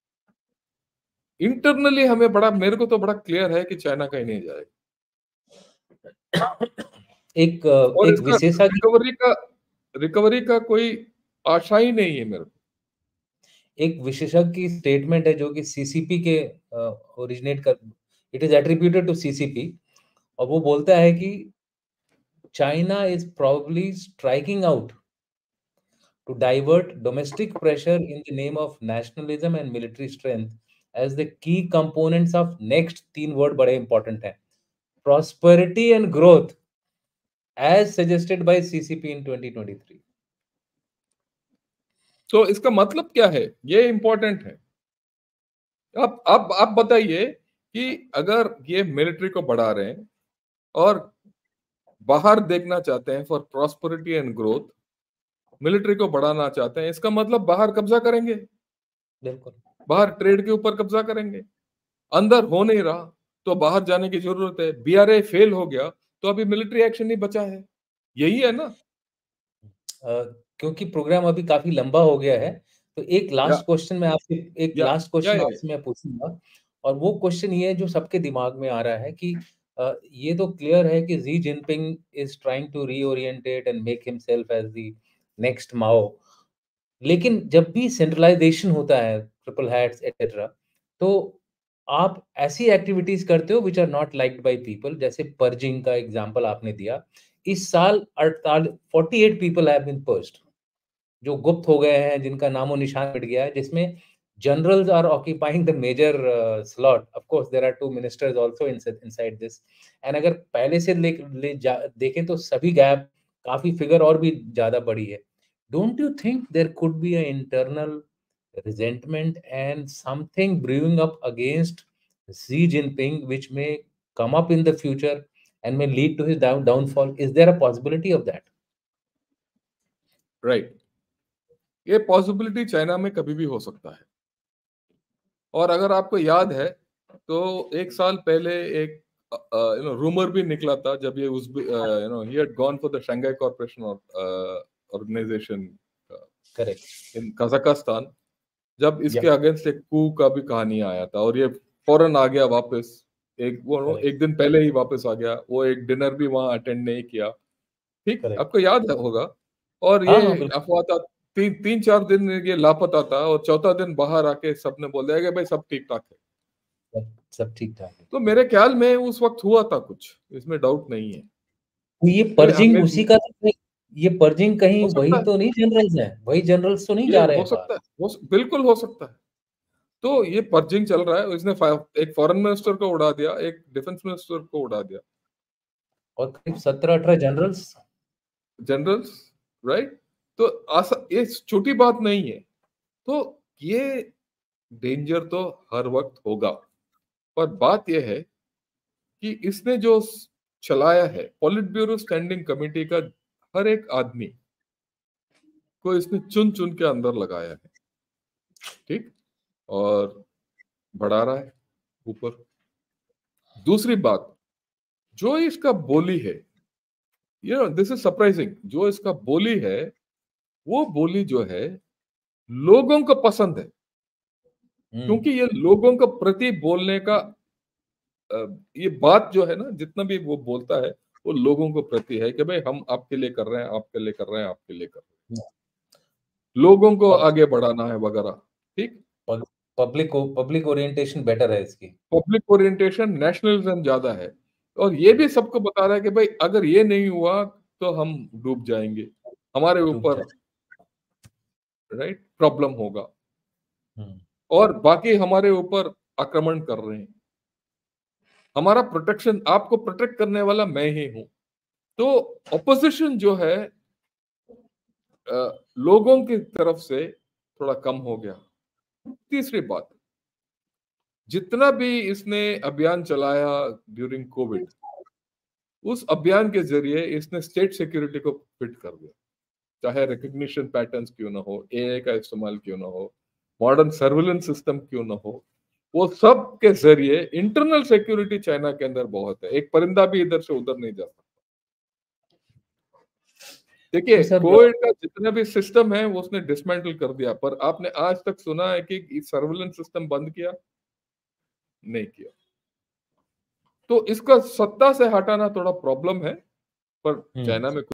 इंटरनली हमें बड़ा, मेरे को तो बड़ा क्लियर है कि चाइना कहीं नहीं जाएगा। एक और एक इसका विशेषज्ञ रिकवरी का रिकवरी का कोई आशा ही नहीं है मेरे को। एक विशेषज्ञ की स्टेटमेंट है जो कि सीसीपी के ओरिजिनेट कर, it is attributed to CCP, और वो बोलता है कि China is probably striking out to divert domestic pressure in the name of nationalism and military strength as the key components of next तीन word बड़े important हैं, prosperity and growth as suggested by C C P in twenty twenty-three. तो इसका मतलब क्या है, ये इंपॉर्टेंट है। अब अब आप बताइए कि अगर ये मिलिट्री को बढ़ा रहे हैं और बाहर देखना चाहते हैं for prosperity and growth, military को बढ़ाना चाहते हैं, इसका मतलब बाहर कब्जा करेंगे, बिल्कुल बाहर ट्रेड के ऊपर कब्जा करेंगे। अंदर हो नहीं रहा तो बाहर जाने की जरूरत है। बीआरए फेल हो गया तो अभी मिलिट्री एक्शन नहीं बचा है, यही है ना। अ, क्योंकि प्रोग्राम अभी काफी लंबा हो गया है, तो एक या लास्ट क्वेश्चन मैं आपसे एक या लास्ट या, क्वेश्चन या, आपसे मैं पूछूंगा, और वो क्वेश्चन ये है जो सबके दिमाग में आ रहा है कि अ, ये तो क्लियर है कि Xi Jinping is trying to reorientate and make himself as the next Mao, लेकिन जब भी सेंट्रलाइजेशन होता है, ट्रिपल हैट्स एटसेट्रा, तो आप ऐसी एक्टिविटीज करते हो which are not liked by people, जैसे पर्जिंग का एग्जांपल आपने दिया। इस साल अड़तालीस अड़तालीस पीपल हैव बीन पर्ज्ड, जो गुप्त हो गए हैं, जिनका नामो निशान मिट गया है, जिसमें generals are occupying the major slot. Of course there are two ministers also inside this, and अगर पहले से ले, ले जा, देखें तो सभी गैप काफी फिगर और भी ज्यादा बड़ी है। Don't you think there could be a internal resentment and something brewing up against Xi Jinping, which may come up in the future and may lead to his down downfall? Is there a possibility of that? Right, ये पॉसिबिलिटी चाइना में कभी भी हो सकता है। और अगर आपको याद है तो एक साल पहले एक यू नो रूमर भी निकला था, जब ये उस you know he had gone for the Shanghai Corporation Organisation Correct. इन कजाकिस्तान, जब इसके Yeah. अगेंस्ट एक कू का भी कहानी आया था और ये फौरन आ गया वापस। एक वो Correct. एक दिन पहले ही वापस आ गया, वो एक डिनर भी वहां अटेंड नहीं किया। ठीक, Correct. आपको याद है होगा। और हाँ ये हाँ बिल्कुल। अफवाह था, तीन तीन चार दिन ये लापता था और चौथा दिन बाहर आके सबने बोल दिया कि भाई सब ठीक ठाक है। सब सब ठीक ठाक है। तो मेरे ख्याल में उस वक्त हुआ था कुछ, इसमें डाउट नहीं है। तो ये ये पर्जिंग हमें उसी का तो नहीं- ये पर्जिंग कहीं हो वही सकता है, तो नहीं जनरल्स हैं, वही जनरल्स तो नहीं ये जा रहे हो हैं बाहर? सकता है, हो बिल्कुल हो सकता है। तो ये पर्जिंग चल रहा है, इसने फा- एक फॉरेन मिनिस्टर को उड़ा दिया, एक डिफेंस मिनिस्टर को उड़ा दिया, और करीब सत्रह अठारह जनरल्स। Generals, right. तो आसा ये छोटी बात नहीं है। तो ये डेंजर तो हर वक्त होगा, पर बात यह है कि इसने जो चलाया है पॉलिट ब्यूरो स्टैंडिंग कमेटी का, हर एक आदमी को इसने चुन चुन के अंदर लगाया है। ठीक, और बढ़ा रहा है ऊपर। दूसरी बात, जो इसका बोली है, you know this is surprising, जो इसका बोली है वो बोली जो है लोगों को पसंद है, क्योंकि ये लोगों को प्रति बोलने का अ, ये बात जो है ना, जितना भी वो बोलता है वो लोगों को प्रति है कि भाई हम आपके लिए कर रहे हैं, आपके लिए कर रहे हैं, आपके लिए कर रहे हैं, लोगों को आगे बढ़ाना है वगैरह। ठीक, पब्लिक पब्लिक ओरिएंटेशन बेटर है इसकी। पब्लिक ओरिएंटेशन, नेशनलिज्म ज्यादा है। और ये भी सबको बता रहा है कि भाई अगर ये नहीं हुआ तो हम डूब जाएंगे, हमारे डूब ऊपर जाए। राइट प्रॉब्लम होगा, हम्म। और बाकी हमारे ऊपर आक्रमण कर रहे हैं। हमारा प्रोटेक्शन, आपको प्रोटेक्ट करने वाला मैं ही हूं। तो ऑपोजिशन जो है अ, लोगों की तरफ से थोड़ा कम हो गया। तीसरी बात, जितना भी इसने अभियान चलाया ड्यूरिंग कोविड, उस अभियान के जरिए इसने स्टेट सिक्योरिटी को फिट कर दिया। चाहे रिकग्निशन पैटर्न्स क्यों ना हो, एआई का इस्तेमाल क्यों ना हो, मॉडर्न सर्विलेंस सिस्टम क्यों ना हो, वो सब के जरिए इंटरनल सिक्योरिटी चाइना के अंदर बहुत है। एक परिंदा भी इधर से उधर नहीं जा सकता। देखिए, तो सर कोविड का जितना भी सिस्टम है वो उसने डिसमेंटल कर दिया, पर आपने आज तक सुना है कि सर्विलेंस सिस्टम बंद किया? नहीं किया। तो इसका सत्ता से हटाना थोड़ा प्रॉब्लम है, पर हम्म, चाइना में